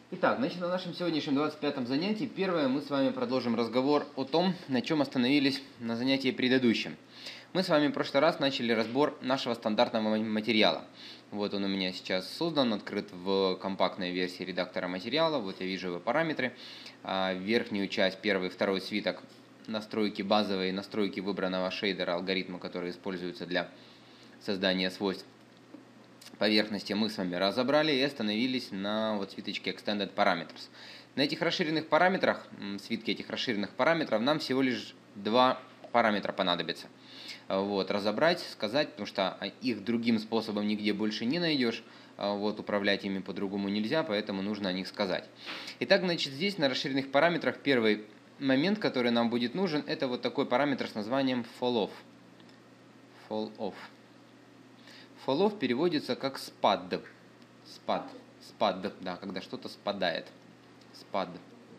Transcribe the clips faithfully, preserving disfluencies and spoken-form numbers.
Итак, значит, на нашем сегодняшнем двадцать пятом занятии первое мы с вами продолжим разговор о том, на чем остановились на занятии предыдущем. Мы с вами в прошлый раз начали разбор нашего стандартного материала. Вот он у меня сейчас создан, открыт в компактной версии редактора материала. Вот я вижу его параметры. Верхнюю часть, первый, второй свиток, настройки базовые, настройки выбранного шейдера, алгоритма, который используется для создания свойств поверхности, мы с вами разобрали и остановились на вот свиточке Extended Parameters. На этих расширенных параметрах, свитке этих расширенных параметров, нам всего лишь два параметра понадобится. Вот, разобрать, сказать, потому что их другим способом нигде больше не найдешь. Вот, управлять ими по-другому нельзя, поэтому нужно о них сказать. Итак, значит, здесь на расширенных параметрах первый момент, который нам будет нужен, это вот такой параметр с названием falloff. Falloff. Falloff переводится как спад. Спад. Спад, да, когда что-то спадает. Спад.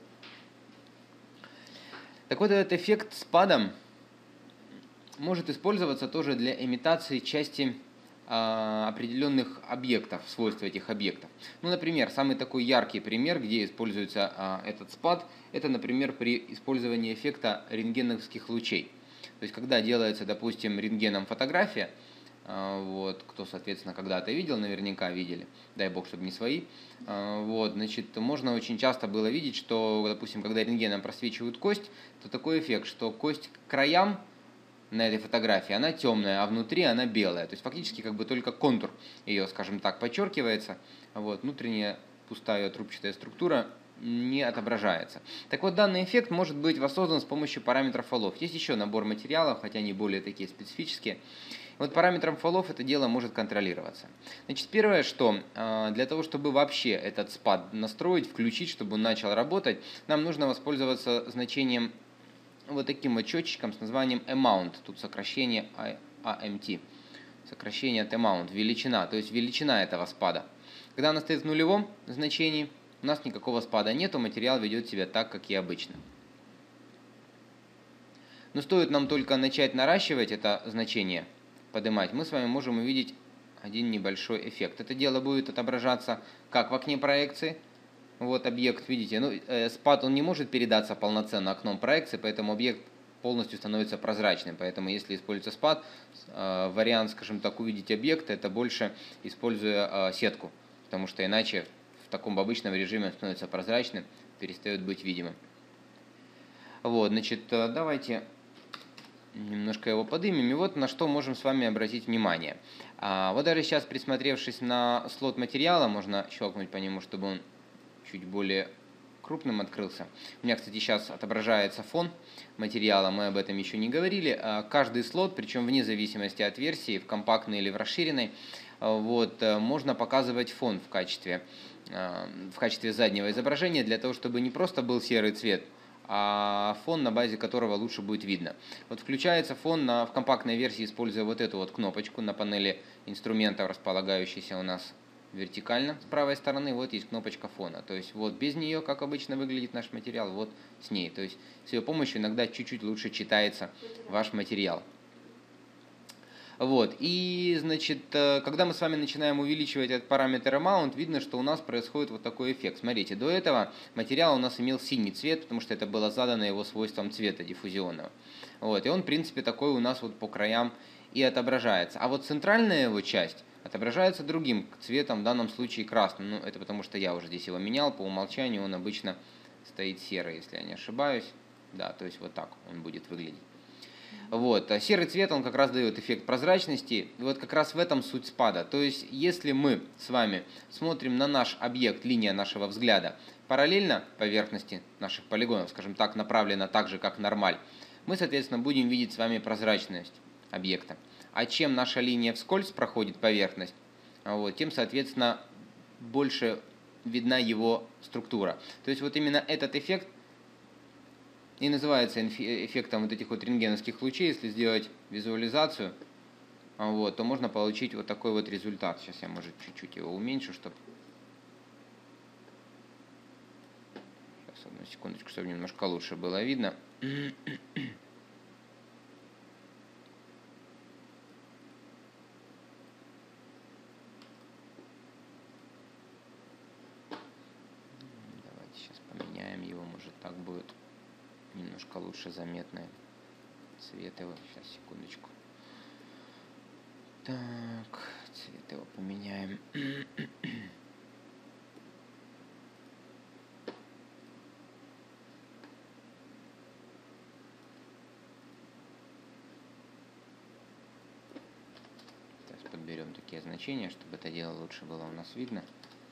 Так вот, этот эффект спада может использоваться тоже для имитации части а, определенных объектов, свойств этих объектов. Ну, например, самый такой яркий пример, где используется а, этот спад, это, например, при использовании эффекта рентгеновских лучей. То есть, когда делается, допустим, рентгеном фотография, вот, кто, соответственно, когда-то видел, наверняка видели, дай бог, чтобы не свои, вот, значит, можно очень часто было видеть, что, допустим, когда рентгеном просвечивают кость, то такой эффект, что кость к краям на этой фотографии, она темная, а внутри она белая, то есть фактически как бы только контур ее, скажем так, подчеркивается, вот, внутренняя пустая трубчатая структура не отображается. Так вот, данный эффект может быть воссоздан с помощью параметров falloff. Есть еще набор материалов, хотя они более такие специфические. Вот параметром falloff это дело может контролироваться. Значит, первое, что для того, чтобы вообще этот спад настроить, включить, чтобы он начал работать, нам нужно воспользоваться значением вот таким вот счетчиком с названием amount, тут сокращение эй эм ти, сокращение от amount, величина, то есть величина этого спада. Когда она стоит в нулевом значении, у нас никакого спада нету, материал ведет себя так, как и обычно. Но стоит нам только начать наращивать это значение, поднимать, мы с вами можем увидеть один небольшой эффект. Это дело будет отображаться как в окне проекции. Вот объект, видите, ну, э, спад он не может передаться полноценно окном проекции, поэтому объект полностью становится прозрачным. Поэтому если используется спад, э, вариант, скажем так, увидеть объект, это больше используя э, сетку, потому что иначе в таком обычном режиме он становится прозрачным, перестает быть видимым. Вот, значит, давайте немножко его подымем, и вот на что можем с вами обратить внимание. А, вот даже сейчас, присмотревшись на слот материала, можно щелкнуть по нему, чтобы он чуть более крупным открылся. У меня, кстати, сейчас отображается фон материала, мы об этом еще не говорили. А, каждый слот, причем вне зависимости от версии, в компактной или в расширенной, вот, можно показывать фон в качестве, в качестве заднего изображения, для того, чтобы не просто был серый цвет, а фон, на базе которого лучше будет видно. Вот включается фон на, в компактной версии, используя вот эту вот кнопочку на панели инструментов, располагающейся у нас вертикально с правой стороны. Вот есть кнопочка фона. То есть вот без нее, как обычно выглядит наш материал, вот с ней. То есть с ее помощью иногда чуть-чуть лучше читается ваш материал. Вот, и, значит, когда мы с вами начинаем увеличивать этот параметр amount, видно, что у нас происходит вот такой эффект. Смотрите, до этого материал у нас имел синий цвет, потому что это было задано его свойством цвета диффузионного. Вот, и он, в принципе, такой у нас вот по краям и отображается. А вот центральная его часть отображается другим цветом, в данном случае красным. Ну, это потому что я уже здесь его менял, по умолчанию он обычно стоит серый, если я не ошибаюсь. Да, то есть вот так он будет выглядеть. Вот. А серый цвет, он как раз дает эффект прозрачности. И вот как раз в этом суть спада. То есть, если мы с вами смотрим на наш объект, линия нашего взгляда, параллельно поверхности наших полигонов, скажем так, направлена так же, как нормаль, мы, соответственно, будем видеть с вами прозрачность объекта. А чем наша линия вскользь проходит поверхность, вот, тем, соответственно, больше видна его структура. То есть, вот именно этот эффект и называется эффектом вот этих вот рентгеновских лучей. Если сделать визуализацию, вот, то можно получить вот такой вот результат. Сейчас я, может, чуть-чуть его уменьшу, чтобы... Сейчас, одну секундочку, чтобы немножко лучше было видно. Может, так будет немножко лучше заметно. Цвет его. Сейчас, секундочку. Так, цвет его поменяем. Сейчас подберем такие значения, чтобы это дело лучше было у нас видно.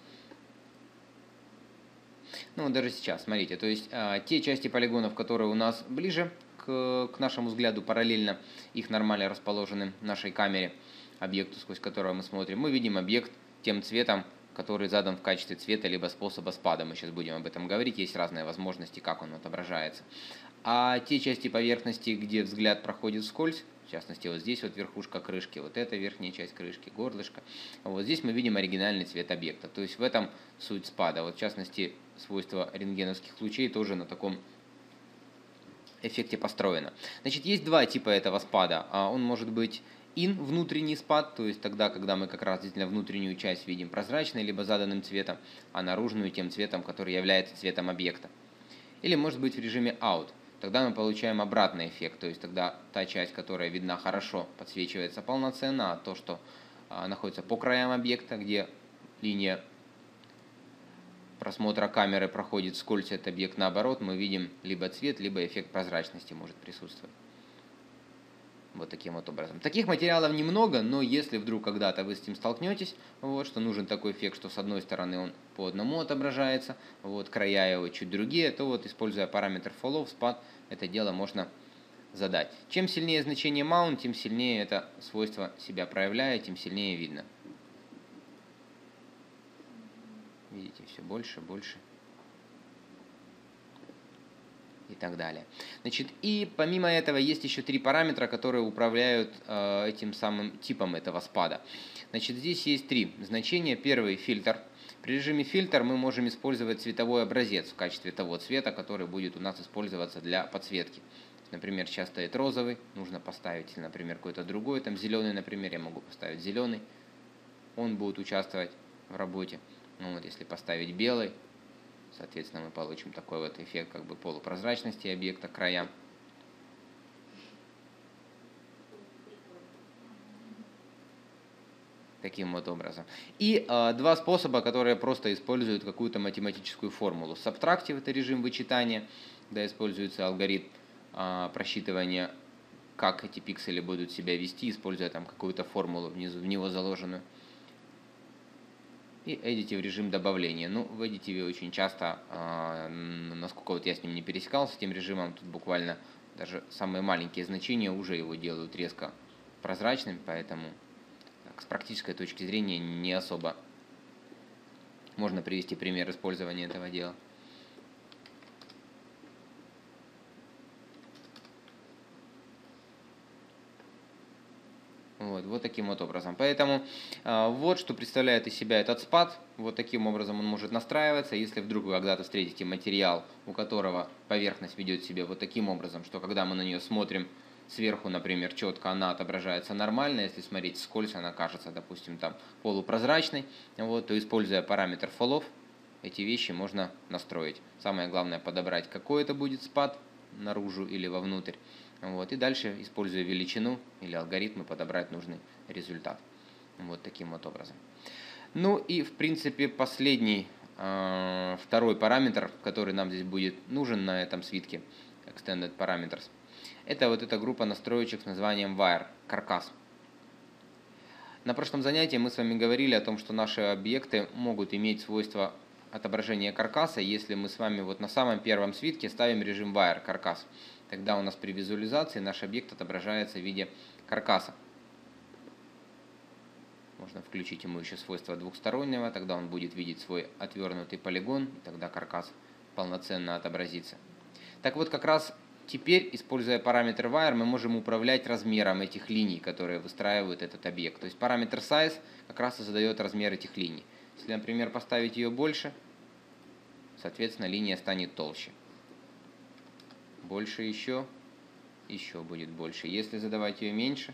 Ну, даже сейчас, смотрите, то есть а, те части полигонов, которые у нас ближе к, к нашему взгляду, параллельно их нормально расположены в нашей камере, объекту, сквозь которого мы смотрим, мы видим объект тем цветом, который задан в качестве цвета, либо способа спада. Мы сейчас будем об этом говорить, есть разные возможности, как он отображается. А те части поверхности, где взгляд проходит вскользь, в частности, вот здесь вот верхушка крышки, вот эта верхняя часть крышки, горлышко, вот здесь мы видим оригинальный цвет объекта. То есть в этом суть спада. Вот в частности, свойство рентгеновских лучей тоже на таком эффекте построено. Значит, есть два типа этого спада. Он может быть in, внутренний спад, то есть тогда, когда мы как раз действительно внутреннюю часть видим прозрачной, либо заданным цветом, а наружную тем цветом, который является цветом объекта. Или может быть в режиме out. Тогда мы получаем обратный эффект, то есть тогда та часть, которая видна хорошо, подсвечивается полноценно, а то, что а, находится по краям объекта, где линия просмотра камеры проходит вскользь этот объект, наоборот, мы видим либо цвет, либо эффект прозрачности может присутствовать. Вот таким вот образом. Таких материалов немного, но если вдруг когда-то вы с этим столкнетесь, вот, что нужен такой эффект, что с одной стороны он по одному отображается, вот, края его чуть другие, то вот, используя параметр fall-off, спад, это дело можно задать. Чем сильнее значение mount, тем сильнее это свойство себя проявляет, тем сильнее видно. Видите, все больше, больше. И так далее. Значит, и помимо этого есть еще три параметра, которые управляют э, этим самым типом этого спада. Значит, здесь есть три значения. Первый — фильтр. При режиме фильтр мы можем использовать цветовой образец в качестве того цвета, который будет у нас использоваться для подсветки. Например, сейчас стоит розовый, нужно поставить, например, какой-то другой, там зеленый, например, я могу поставить зеленый. Он будет участвовать в работе. Ну, вот, если поставить белый, соответственно, мы получим такой вот эффект как бы полупрозрачности объекта к краям. Таким вот образом. И э, два способа, которые просто используют какую-то математическую формулу. Subtractive — это режим вычитания, когда используется алгоритм э, просчитывания, как эти пиксели будут себя вести, используя там какую-то формулу внизу, в него заложенную. И Additive — режим добавления. Ну, в Additive очень часто, э, насколько вот я с ним не пересекался, с этим режимом, тут буквально даже самые маленькие значения уже его делают резко прозрачным, поэтому так, с практической точки зрения не особо можно привести пример использования этого дела. Вот, вот таким вот образом. Поэтому э, вот что представляет из себя этот спад. Вот таким образом он может настраиваться. Если вдруг вы когда-то встретите материал, у которого поверхность ведет себя вот таким образом, что когда мы на нее смотрим сверху, например, четко, она отображается нормально. Если смотреть вскользь, она кажется, допустим, там полупрозрачной. Вот, то, используя параметр fall-off, эти вещи можно настроить. Самое главное — подобрать, какой это будет спад, наружу или вовнутрь. Вот, и дальше, используя величину или алгоритмы, подобрать нужный результат. Вот таким вот образом. Ну и, в принципе, последний, э, второй параметр, который нам здесь будет нужен на этом свитке, Extended Parameters, это вот эта группа настроечек с названием Wire, каркас. На прошлом занятии мы с вами говорили о том, что наши объекты могут иметь свойство отображения каркаса, если мы с вами вот на самом первом свитке ставим режим Wire, каркас. Тогда у нас при визуализации наш объект отображается в виде каркаса. Можно включить ему еще свойство двухстороннего, тогда он будет видеть свой отвернутый полигон, и тогда каркас полноценно отобразится. Так вот, как раз теперь, используя параметр Wire, мы можем управлять размером этих линий, которые выстраивают этот объект. То есть параметр Size как раз и задает размер этих линий. Если, например, поставить ее больше, соответственно, линия станет толще. Больше еще, еще будет больше. Если задавать ее меньше,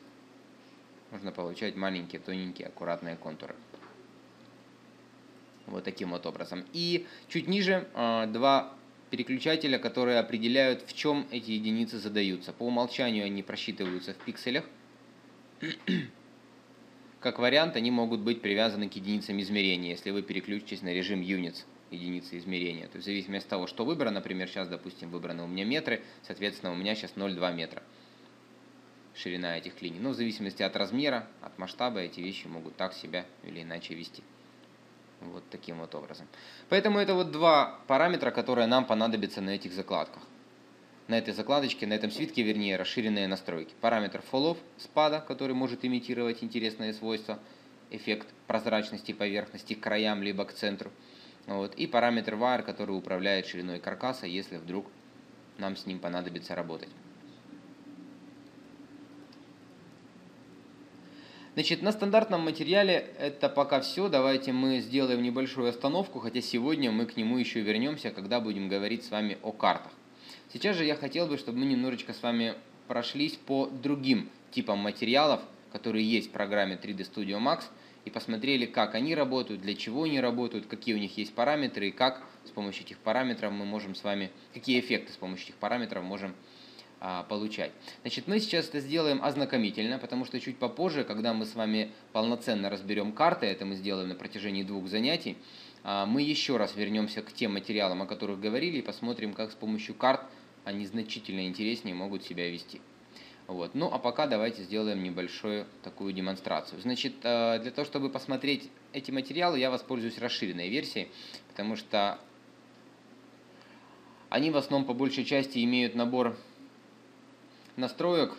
можно получать маленькие, тоненькие, аккуратные контуры. Вот таким вот образом. И чуть ниже два переключателя, которые определяют, в чем эти единицы задаются. По умолчанию они просчитываются в пикселях. Как вариант, они могут быть привязаны к единицам измерения, если вы переключитесь на режим Units, единицы измерения. То есть в зависимости от того, что выбрано, например, сейчас, допустим, выбраны у меня метры, соответственно, у меня сейчас ноль целых два метра ширина этих линий. Но в зависимости от размера, от масштаба, эти вещи могут так себя или иначе вести. Вот таким вот образом. Поэтому это вот два параметра, которые нам понадобятся на этих закладках. На этой закладочке, на этом свитке, вернее, расширенные настройки. Параметр fall-off, спада, который может имитировать интересные свойства, эффект прозрачности поверхности к краям, либо к центру. Вот. И параметр wire, который управляет шириной каркаса, если вдруг нам с ним понадобится работать. Значит, на стандартном материале это пока все. Давайте мы сделаем небольшую остановку, хотя сегодня мы к нему еще вернемся, когда будем говорить с вами о картах. Сейчас же я хотел бы, чтобы мы немножечко с вами прошлись по другим типам материалов, которые есть в программе три дэ Studio Max, и посмотрели, как они работают, для чего они работают, какие у них есть параметры, и как с помощью этих параметров мы можем с вами, какие эффекты с помощью этих параметров можем получать. Значит, мы сейчас это сделаем ознакомительно, потому что чуть попозже, когда мы с вами полноценно разберем карты, это мы сделаем на протяжении двух занятий, мы еще раз вернемся к тем материалам, о которых говорили, и посмотрим, как с помощью карт они значительно интереснее могут себя вести. Вот. Ну, а пока давайте сделаем небольшую такую демонстрацию. Значит, для того, чтобы посмотреть эти материалы, я воспользуюсь расширенной версией, потому что они в основном по большей части имеют набор настроек,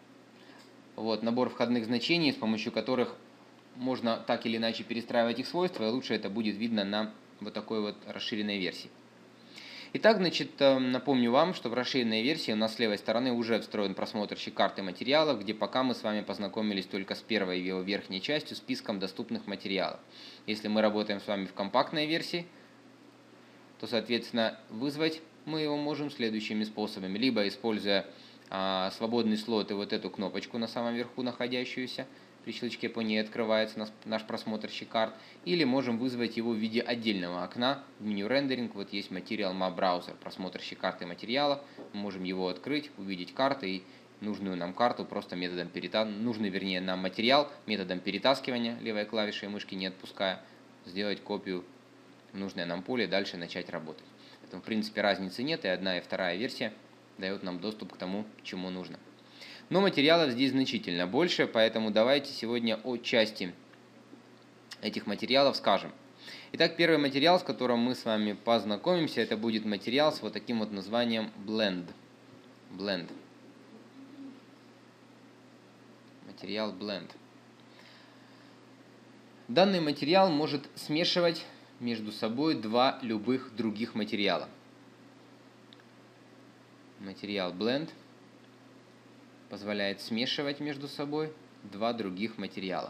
вот, набор входных значений, с помощью которых можно так или иначе перестраивать их свойства, и лучше это будет видно на вот такой вот расширенной версии. Итак, значит, напомню вам, что в расширенной версии у нас с левой стороны уже встроен просмотрщик карты материалов, где пока мы с вами познакомились только с первой его верхней частью, списком доступных материалов. Если мы работаем с вами в компактной версии, то, соответственно, вызвать мы его можем следующими способами. Либо используя а, свободный слот и вот эту кнопочку на самом верху находящуюся, при щелчке по ней открывается наш, наш просмотрщик карт, или можем вызвать его в виде отдельного окна в меню рендеринг. Вот есть Material Map Browser, просмотрщик карты материалов. Мы можем его открыть, увидеть карты и нужную нам карту просто методом перетаскивания, нужный, вернее, нам материал методом перетаскивания левой клавишей мышки не отпуская, сделать копию в нужное нам поле и дальше начать работать. Поэтому, в принципе, разницы нет, и одна и вторая версия дает нам доступ к тому, к чему нужно. Но материалов здесь значительно больше, поэтому давайте сегодня о части этих материалов скажем. Итак, первый материал, с которым мы с вами познакомимся, это будет материал с вот таким вот названием Blend. Blend. Материал Blend. Данный материал может смешивать между собой два любых других материала. Материал Blend позволяет смешивать между собой два других материала.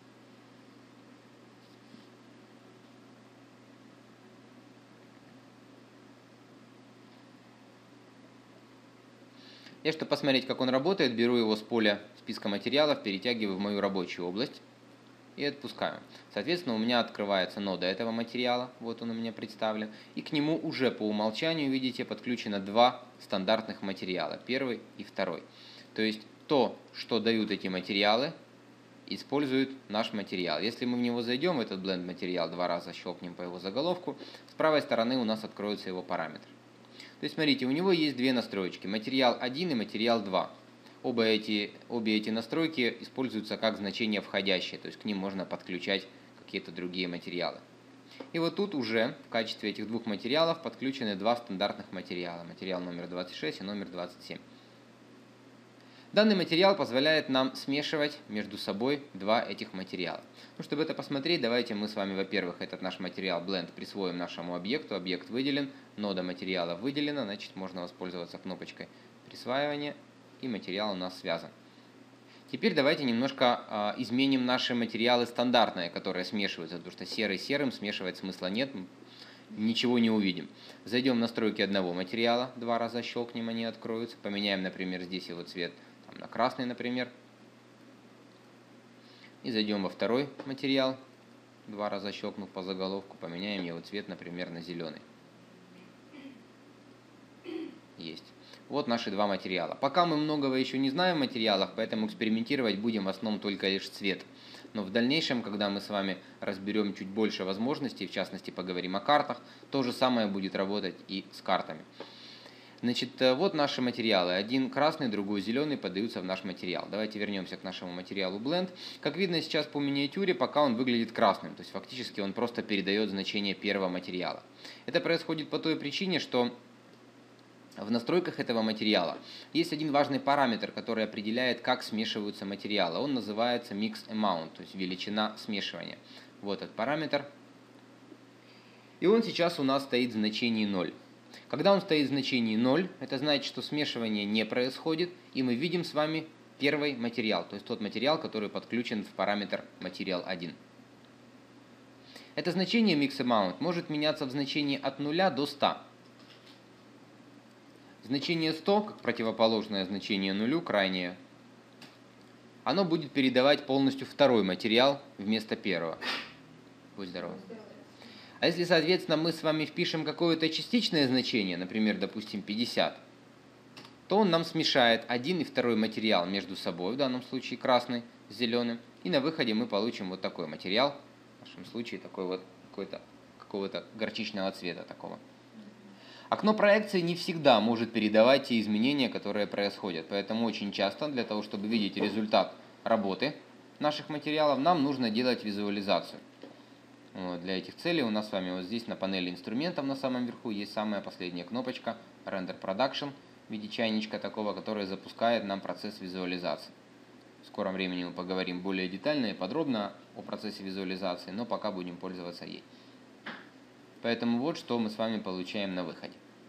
Я, чтобы посмотреть, как он работает, беру его с поля списка материалов, перетягиваю в мою рабочую область и отпускаю. Соответственно, у меня открывается нода этого материала, вот он у меня представлен, и к нему уже по умолчанию, видите, подключено два стандартных материала, первый и второй. То есть то, что дают эти материалы, использует наш материал. Если мы в него зайдем, в этот Blend материал, два раза щелкнем по его заголовку, с правой стороны у нас откроется его параметр. То есть, смотрите, у него есть две настроечки, материал один и материал два. Оба эти, обе эти настройки используются как значения входящие, то есть к ним можно подключать какие-то другие материалы. И вот тут уже в качестве этих двух материалов подключены два стандартных материала, материал номер двадцать шесть и номер двадцать семь. Данный материал позволяет нам смешивать между собой два этих материала. Ну, чтобы это посмотреть, давайте мы с вами, во-первых, этот наш материал Blend присвоим нашему объекту. Объект выделен, нода материала выделена, значит, можно воспользоваться кнопочкой присваивания, и материал у нас связан. Теперь давайте немножко э, изменим наши материалы стандартные, которые смешиваются, потому что серый с серым смешивать смысла нет, ничего не увидим. Зайдем в настройки одного материала, два раза щелкнем, они откроются. Поменяем, например, здесь его цвет там, на красный, например. И зайдем во второй материал. два раза щелкнув по заголовку, поменяем его цвет, например, на зеленый. Есть. Вот наши два материала. Пока мы многого еще не знаем в материалах, поэтому экспериментировать будем в основном только лишь цвет. Но в дальнейшем, когда мы с вами разберем чуть больше возможностей, в частности поговорим о картах, то же самое будет работать и с картами. Значит, вот наши материалы. Один красный, другой зеленый подаются в наш материал. Давайте вернемся к нашему материалу Blend. Как видно сейчас по миниатюре, пока он выглядит красным. То есть фактически он просто передает значение первого материала. Это происходит по той причине, что в настройках этого материала есть один важный параметр, который определяет, как смешиваются материалы. Он называется Mix Amount, то есть величина смешивания. Вот этот параметр. И он сейчас у нас стоит в значении ноль. Когда он стоит в значении ноль, это значит, что смешивание не происходит, и мы видим с вами первый материал, то есть тот материал, который подключен в параметр материал один. Это значение Mix Amount может меняться в значении от нуля до ста. Значение сто, как противоположное значение нулю, крайнее, оно будет передавать полностью второй материал вместо первого. Будь здоров. А если, соответственно, мы с вами впишем какое-то частичное значение, например, допустим, пятьдесят, то он нам смешает один и второй материал между собой, в данном случае красный с зеленым, и на выходе мы получим вот такой материал, в нашем случае такой вот какой-то какого-то горчичного цвета такого. Окно проекции не всегда может передавать те изменения, которые происходят, поэтому очень часто для того, чтобы видеть результат работы наших материалов, нам нужно делать визуализацию. Вот, для этих целей у нас с вами вот здесь на панели инструментов на самом верху есть самая последняя кнопочка Render Production в виде чайничка такого, который запускает нам процесс визуализации. В скором времени мы поговорим более детально и подробно о процессе визуализации, но пока будем пользоваться ей. Поэтому вот что мы с вами получаем на выходе.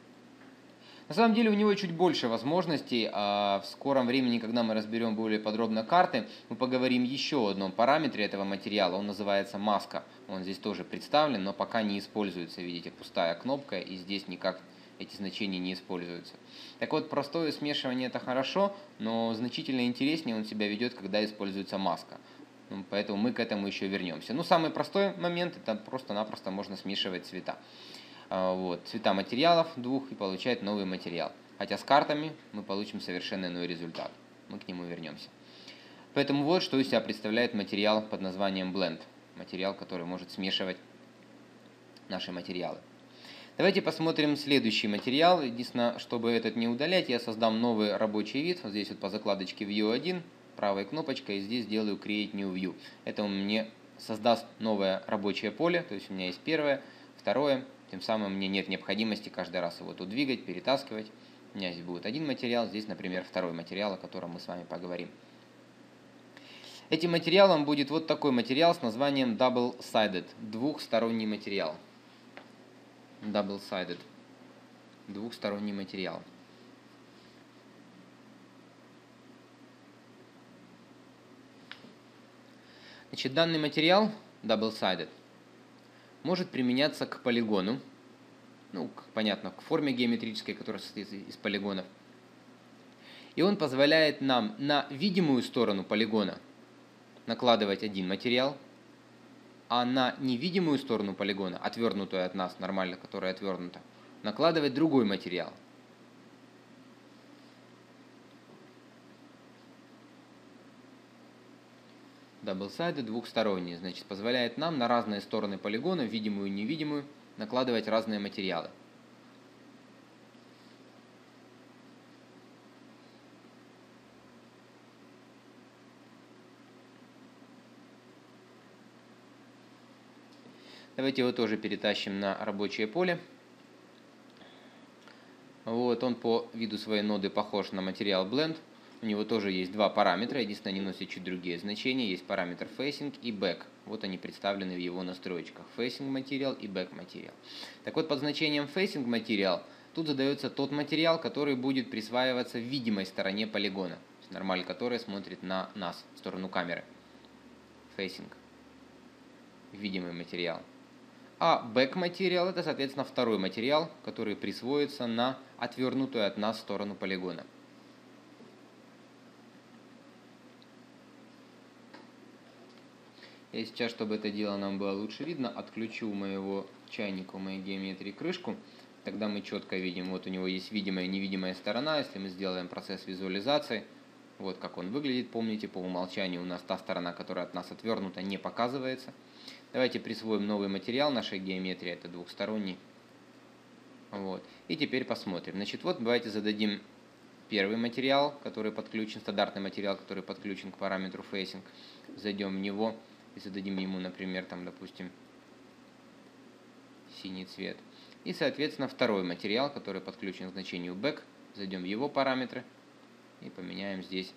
На самом деле у него чуть больше возможностей, а в скором времени, когда мы разберем более подробно карты, мы поговорим еще о одном параметре этого материала, он называется маска. Он здесь тоже представлен, но пока не используется, видите, пустая кнопка, и здесь никак эти значения не используются. Так вот, простое смешивание это хорошо, но значительно интереснее он себя ведет, когда используется маска. Поэтому мы к этому еще вернемся. Ну, самый простой момент, это просто-напросто можно смешивать цвета. Вот, цвета материалов двух и получать новый материал. Хотя с картами мы получим совершенно иной результат. Мы к нему вернемся. Поэтому вот что из себя представляет материал под названием Blend. Материал, который может смешивать наши материалы. Давайте посмотрим следующий материал. Единственное, чтобы этот не удалять, я создам новый рабочий вид. Вот здесь вот по закладочке View один. Правой кнопочкой, и здесь делаю Create New View. Это у меня создаст новое рабочее поле, то есть у меня есть первое, второе, тем самым мне нет необходимости каждый раз его тут двигать, перетаскивать. У меня здесь будет один материал, здесь, например, второй материал, о котором мы с вами поговорим. Этим материалом будет вот такой материал с названием Double-Sided, двухсторонний материал. Double-Sided, двухсторонний материал. Значит, данный материал, double-sided, может применяться к полигону, ну, понятно, к форме геометрической, которая состоит из полигонов. И он позволяет нам на видимую сторону полигона накладывать один материал, а на невидимую сторону полигона, отвернутую от нас, нормально, которая отвернута, накладывать другой материал. Double-sided, двухсторонний, значит, позволяет нам на разные стороны полигона, видимую и невидимую, накладывать разные материалы. Давайте его тоже перетащим на рабочее поле. Вот, он по виду своей ноды похож на материал Blend. У него тоже есть два параметра, единственное, они носят чуть другие значения. Есть параметр Facing и Back. Вот они представлены в его настройках. Facing Material и Back Material. Так вот, под значением Facing Material тут задается тот материал, который будет присваиваться в видимой стороне полигона. Нормаль, который смотрит на нас, в сторону камеры. Facing. Видимый материал. А Back Material это, соответственно, второй материал, который присвоится на отвернутую от нас сторону полигона. Я сейчас, чтобы это дело нам было лучше видно, отключу у моего чайника, у моей геометрии крышку. Тогда мы четко видим, вот у него есть видимая и невидимая сторона. Если мы сделаем процесс визуализации, вот как он выглядит. Помните, по умолчанию у нас та сторона, которая от нас отвернута, не показывается. Давайте присвоим новый материал нашей геометрии, это двухсторонний. Вот. И теперь посмотрим. Значит, вот давайте зададим первый материал, который подключен, стандартный материал, который подключен к параметру facing. Зайдем в него и зададим ему, например, там, допустим, синий цвет. И, соответственно, второй материал, который подключен к значению back. Зайдем в его параметры и поменяем здесь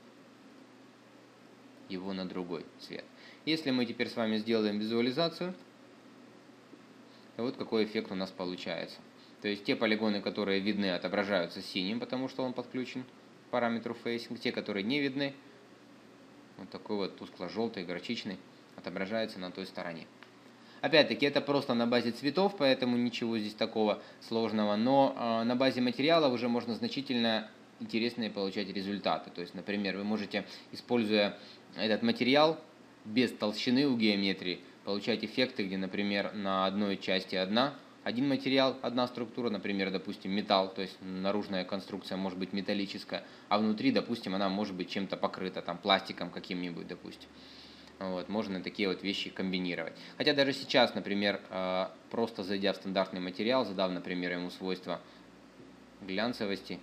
его на другой цвет. Если мы теперь с вами сделаем визуализацию, то вот какой эффект у нас получается. То есть те полигоны, которые видны, отображаются синим, потому что он подключен к параметру facing. Те, которые не видны, вот такой вот тускло-желтый, горчичный, отображается на той стороне. Опять-таки, это просто на базе цветов, поэтому ничего здесь такого сложного. Но э, на базе материалов уже можно значительно интересные получать результаты. То есть, например, вы можете, используя этот материал без толщины у геометрии, получать эффекты, где, например, на одной части одна, один материал, одна структура, например, допустим, металл, то есть наружная конструкция может быть металлическая, а внутри, допустим, она может быть чем-то покрыта, там, пластиком каким-нибудь, допустим. Вот, можно такие вот вещи комбинировать. Хотя даже сейчас, например, просто зайдя в стандартный материал, задав, например, ему свойства глянцевости,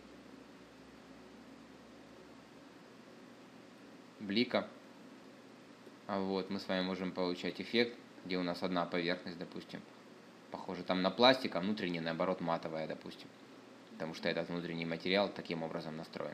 блика, вот, мы с вами можем получать эффект, где у нас одна поверхность, допустим, похоже там на пластик, а внутренняя, наоборот, матовая, допустим, потому что этот внутренний материал таким образом настроен.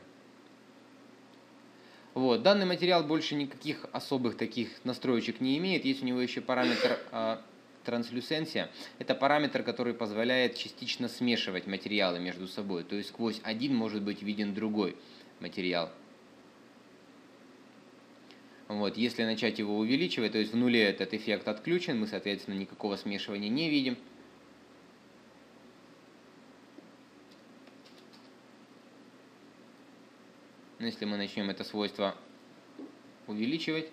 Вот, данный материал больше никаких особых таких настроечек не имеет. Есть у него еще параметр э, транслюсенция. Это параметр, который позволяет частично смешивать материалы между собой. То есть сквозь один может быть виден другой материал. Вот, если начать его увеличивать, то есть в нуле этот эффект отключен, мы, соответственно, никакого смешивания не видим. Но если мы начнем это свойство увеличивать,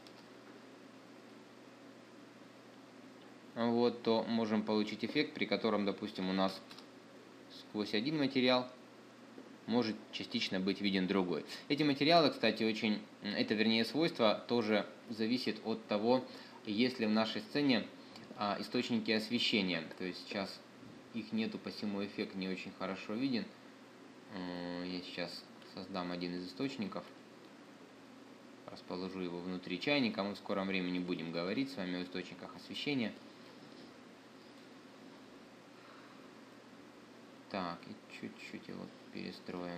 вот, то можем получить эффект, при котором, допустим, у нас сквозь один материал может частично быть виден другой. Эти материалы, кстати, очень, это вернее свойство тоже зависит от того, есть ли в нашей сцене а, источники освещения. То есть сейчас их нету, посему эффект не очень хорошо виден. Я сейчас создам один из источников, расположу его внутри чайника. Мы в скором времени будем говорить с вами о источниках освещения. Так, и чуть-чуть его перестроим.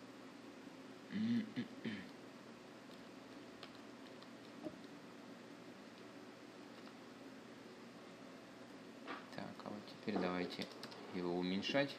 Так, а вот теперь давайте его уменьшать.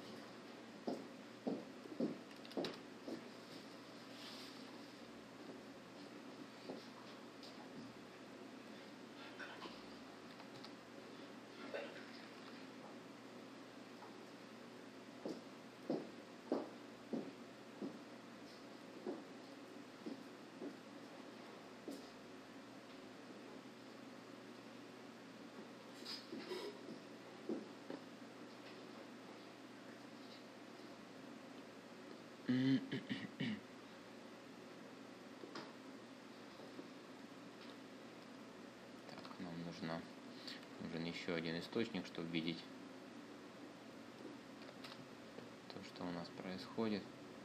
Так, нам нужно, нужен еще один источник, чтобы видеть то, что у нас происходит.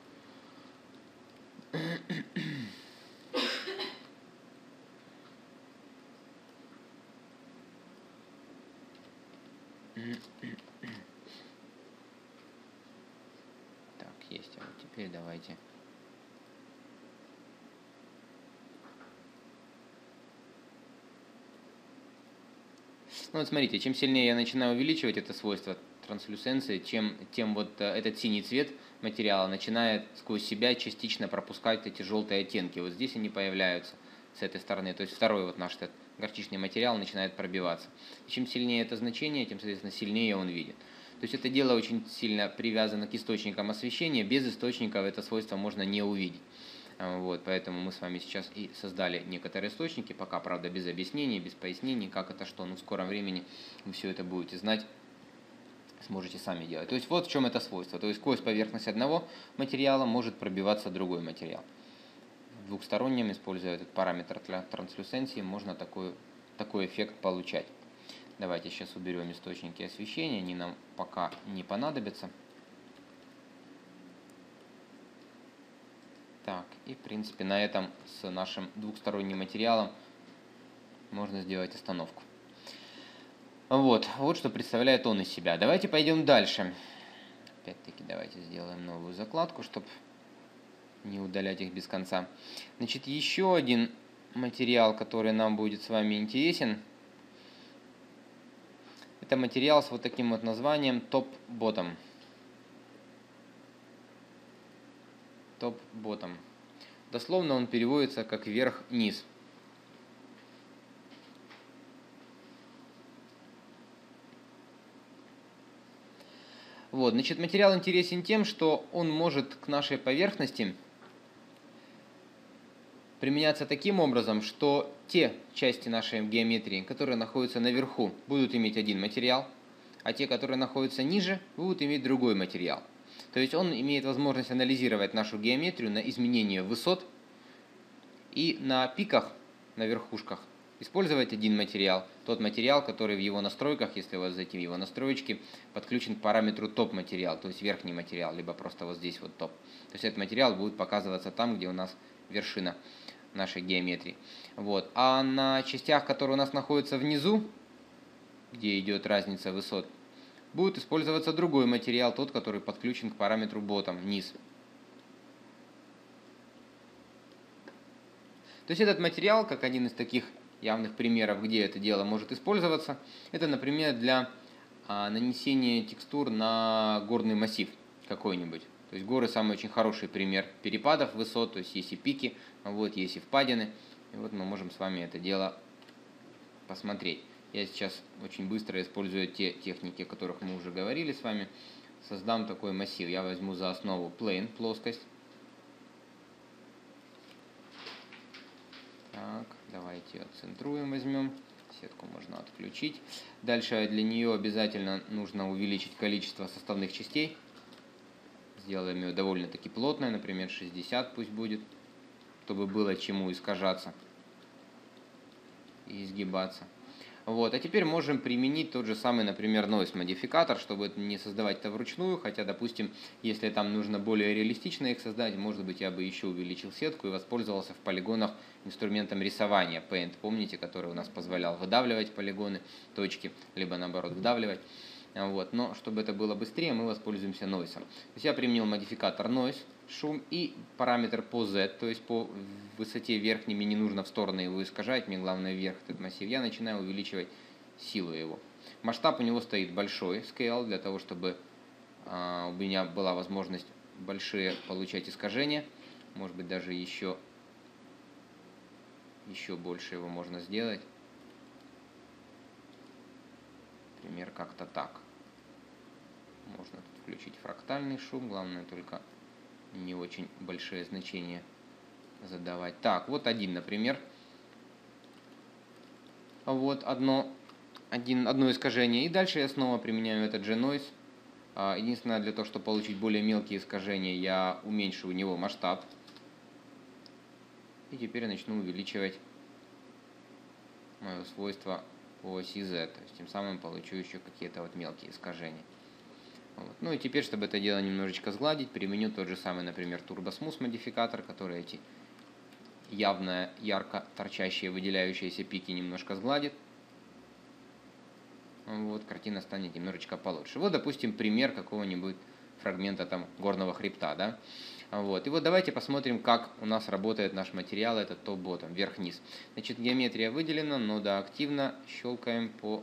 Так, есть, а вот теперь давайте. Ну вот смотрите, чем сильнее я начинаю увеличивать это свойство транслюсенции, чем, тем вот этот синий цвет материала начинает сквозь себя частично пропускать эти желтые оттенки. Вот здесь они появляются с этой стороны. То есть второй вот наш этот горчичный материал начинает пробиваться. И чем сильнее это значение, тем, соответственно, сильнее он видит. То есть это дело очень сильно привязано к источникам освещения. Без источников это свойство можно не увидеть. Вот, поэтому мы с вами сейчас и создали некоторые источники, пока, правда, без объяснений, без пояснений, как это что, но в скором времени вы все это будете знать, сможете сами делать. То есть вот в чем это свойство. То есть сквозь поверхность одного материала может пробиваться другой материал. В двухстороннем, используя этот параметр для транслюценции, можно такой, такой эффект получать. Давайте сейчас уберем источники освещения, они нам пока не понадобятся. Так, и в принципе на этом с нашим двухсторонним материалом можно сделать остановку. Вот, вот что представляет он из себя. Давайте пойдем дальше. Опять-таки давайте сделаем новую закладку, чтобы не удалять их без конца. Значит, еще один материал, который нам будет с вами интересен, это материал с вот таким вот названием топ-ботом. Топ-ботом. Дословно он переводится как вверх-вниз. Вот, значит, материал интересен тем, что он может к нашей поверхности применяться таким образом, что те части нашей геометрии, которые находятся наверху, будут иметь один материал, а те, которые находятся ниже, будут иметь другой материал. То есть он имеет возможность анализировать нашу геометрию на изменение высот и на пиках, на верхушках, использовать один материал, тот материал, который в его настройках, если у вас зайти в его настройки, подключен к параметру топ-материал, то есть верхний материал, либо просто вот здесь вот топ. То есть этот материал будет показываться там, где у нас вершина нашей геометрии. Вот. А на частях, которые у нас находятся внизу, где идет разница высот, будет использоваться другой материал, тот, который подключен к параметру bottom, низ. То есть этот материал, как один из таких явных примеров, где это дело может использоваться, это, например, для а, нанесения текстур на горный массив какой-нибудь. То есть горы самый очень хороший пример перепадов высот, то есть есть и пики, вот, есть и впадины. И вот мы можем с вами это дело посмотреть. Я сейчас очень быстро, используя те техники, о которых мы уже говорили с вами, создам такой массив. Я возьму за основу plane, плоскость. Так, давайте ее центруем, возьмем. Сетку можно отключить. Дальше для нее обязательно нужно увеличить количество составных частей. Сделаем ее довольно-таки плотной, например, шестьдесят пусть будет, чтобы было чему искажаться и изгибаться. Вот. А теперь можем применить тот же самый, например, noise модификатор, чтобы не создавать это вручную, хотя, допустим, если там нужно более реалистично их создать, может быть, я бы еще увеличил сетку и воспользовался в полигонах инструментом рисования Paint, помните, который у нас позволял выдавливать полигоны, точки, либо наоборот вдавливать. Вот. Но чтобы это было быстрее, мы воспользуемся noise. То есть я применил модификатор noise, шум и параметр по z, то есть по высоте верхней, мне не нужно в стороны его искажать, мне главное вверх этот массив. Я начинаю увеличивать силу его. Масштаб у него стоит большой, scale, для того, чтобы а, у меня была возможность большие получать искажения. Может быть, даже еще, еще больше его можно сделать. Например, как-то так. Можно тут включить фрактальный шум, главное только не очень большие значения задавать. Так, вот один, например. Вот одно, один, одно искажение. И дальше я снова применяю этот же noise. Единственное, для того, чтобы получить более мелкие искажения, я уменьшу у него масштаб. И теперь я начну увеличивать мое свойство по оси Z. То есть тем самым получу еще какие-то вот мелкие искажения. Вот. Ну и теперь, чтобы это дело немножечко сгладить, применю тот же самый, например, Turbo Smooth модификатор, который эти явно ярко торчащие, выделяющиеся пики немножко сгладит. Вот, картина станет немножечко получше. Вот, допустим, пример какого-нибудь фрагмента там горного хребта, да. Вот. И вот давайте посмотрим, как у нас работает наш материал, этот топ-ботом, вверх-вниз. Значит, геометрия выделена, нода активна, щелкаем по...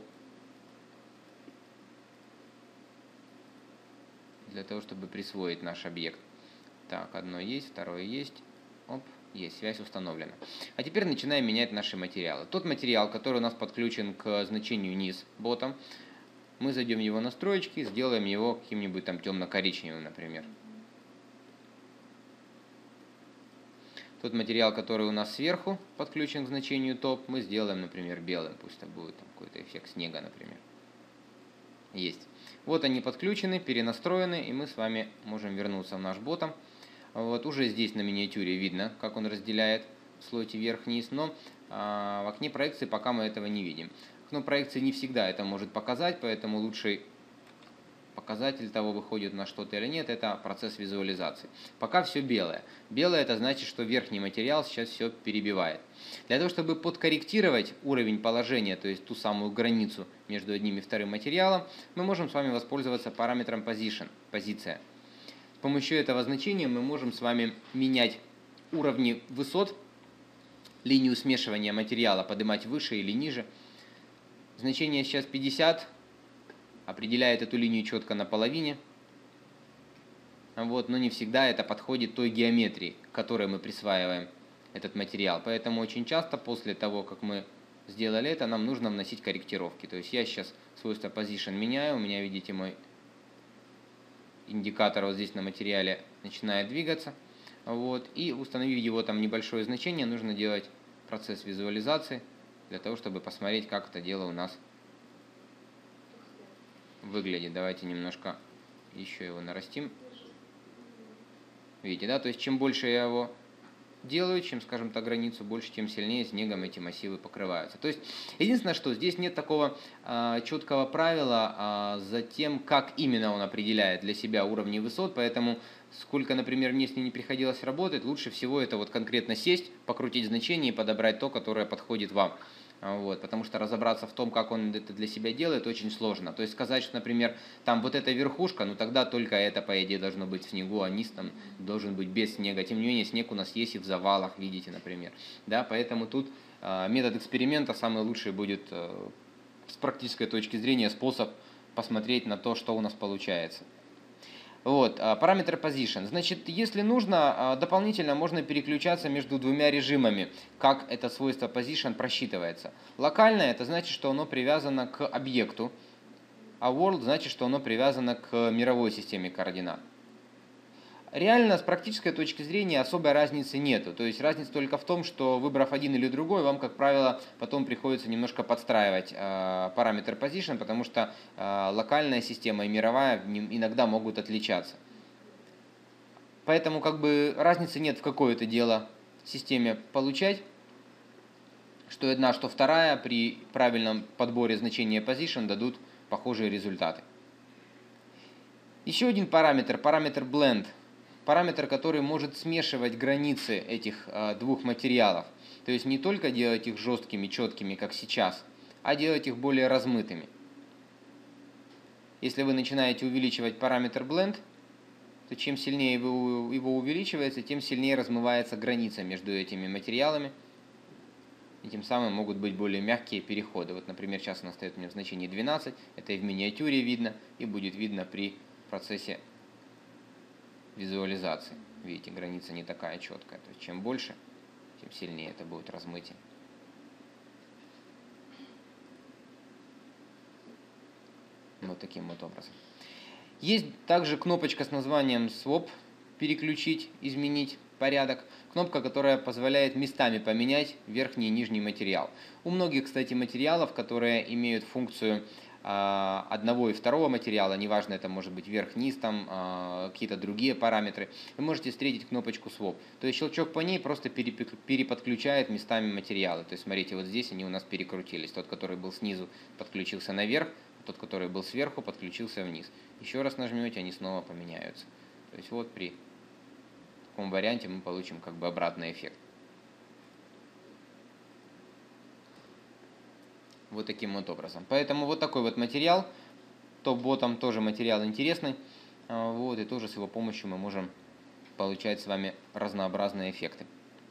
для того, чтобы присвоить наш объект. Так, одно есть, второе есть. Оп, есть, связь установлена. А теперь начинаем менять наши материалы. Тот материал, который у нас подключен к значению низ, ботом, мы зайдем в его настройки, сделаем его каким-нибудь там темно-коричневым, например. Тот материал, который у нас сверху подключен к значению топ, мы сделаем, например, белым. Пусть это будет какой-то эффект снега, например. Есть. Вот они подключены, перенастроены, и мы с вами можем вернуться в наш ботом. Вот уже здесь на миниатюре видно, как он разделяет слойте вверх-вниз, но а, в окне проекции пока мы этого не видим. Окно проекции не всегда это может показать, поэтому лучший показатель того, выходит на что-то или нет, это процесс визуализации. Пока все белое. Белое это значит, что верхний материал сейчас все перебивает. Для того, чтобы подкорректировать уровень положения, то есть ту самую границу между одним и вторым материалом, мы можем с вами воспользоваться параметром position, позиция. С помощью этого значения мы можем с вами менять уровни высот, линию смешивания материала поднимать выше или ниже. Значение сейчас пятьдесят. Определяет эту линию четко на половине. Вот, но не всегда это подходит той геометрии, к которой мы присваиваем этот материал. Поэтому очень часто после того, как мы сделали это, нам нужно вносить корректировки. То есть я сейчас свойство position меняю. У меня, видите, мой индикатор вот здесь на материале начинает двигаться. Вот, и установив его там небольшое значение, нужно делать процесс визуализации для того, чтобы посмотреть, как это дело у нас выглядит. Давайте немножко еще его нарастим. Видите, да? То есть чем больше я его делаю, чем, скажем так, границу больше, тем сильнее снегом эти массивы покрываются. То есть единственное, что здесь нет такого а, четкого правила а, за тем, как именно он определяет для себя уровни высот, поэтому сколько, например, мне с ним не приходилось работать, лучше всего это вот конкретно сесть, покрутить значение и подобрать то, которое подходит вам. Вот, потому что разобраться в том, как он это для себя делает, очень сложно. То есть сказать, что, например, там вот эта верхушка, ну тогда только это, по идее, должно быть в снегу, а низ там должен быть без снега. Тем не менее, снег у нас есть и в завалах, видите, например. Да, поэтому тут э, метод эксперимента самый лучший будет э, с практической точки зрения способ посмотреть на то, что у нас получается. Вот, параметр position. Значит, если нужно, дополнительно можно переключаться между двумя режимами, как это свойство position просчитывается. Локальное, это значит, что оно привязано к объекту, а world значит, что оно привязано к мировой системе координат. Реально, с практической точки зрения, особой разницы нету. То есть разница только в том, что выбрав один или другой, вам, как правило, потом приходится немножко подстраивать э, параметр position, потому что э, локальная система и мировая иногда могут отличаться. Поэтому как бы разницы нет, в какое это дело системе получать. Что одна, что вторая при правильном подборе значения position дадут похожие результаты. Еще один параметр, параметр blend. Параметр, который может смешивать границы этих э, двух материалов. То есть не только делать их жесткими, четкими, как сейчас, а делать их более размытыми. Если вы начинаете увеличивать параметр blend, то чем сильнее вы его увеличиваете, тем сильнее размывается граница между этими материалами. И тем самым могут быть более мягкие переходы. Вот, например, сейчас она стоит у меня в значении двенадцать. Это и в миниатюре видно, и будет видно при процессе визуализации. Видите, граница не такая четкая. То есть чем больше, тем сильнее это будет размытие. Вот таким вот образом. Есть также кнопочка с названием Swap, переключить, изменить порядок. Кнопка, которая позволяет местами поменять верхний и нижний материал. У многих, кстати, материалов, которые имеют функцию одного и второго материала, неважно, это может быть верх-низ, там какие-то другие параметры, вы можете встретить кнопочку Swap. То есть щелчок по ней просто переподключает местами материалы. То есть смотрите, вот здесь они у нас перекрутились. Тот, который был снизу, подключился наверх, тот, который был сверху, подключился вниз. Еще раз нажмете, они снова поменяются. То есть вот при таком варианте мы получим как бы обратный эффект. Вот таким вот образом. Поэтому вот такой вот материал. Топ-ботом тоже материал интересный. Вот, и тоже с его помощью мы можем получать с вами разнообразные эффекты.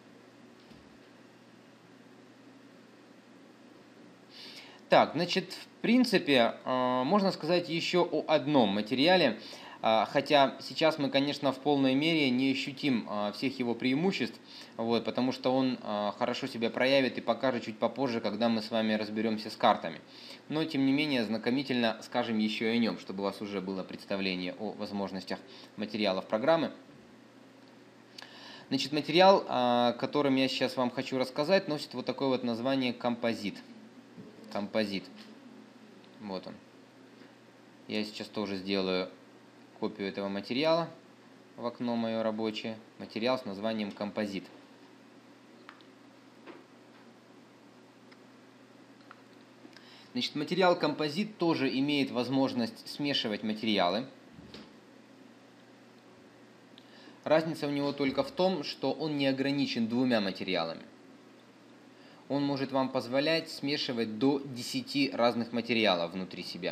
Так, значит, в принципе, можно сказать еще о одном материале. Хотя сейчас мы, конечно, в полной мере не ощутим всех его преимуществ, вот, потому что он хорошо себя проявит и покажет чуть попозже, когда мы с вами разберемся с картами. Но, тем не менее, знакомительно скажем еще и о нем, чтобы у вас уже было представление о возможностях материалов программы. Значит, материал, о котором я сейчас вам хочу рассказать, носит вот такое вот название композит. Композит. Вот он. Я сейчас тоже сделаю копию этого материала в окно мое рабочее. Материал с названием композит. Значит, материал композит тоже имеет возможность смешивать материалы. Разница у него только в том, что он не ограничен двумя материалами. Он может вам позволять смешивать до десяти разных материалов внутри себя.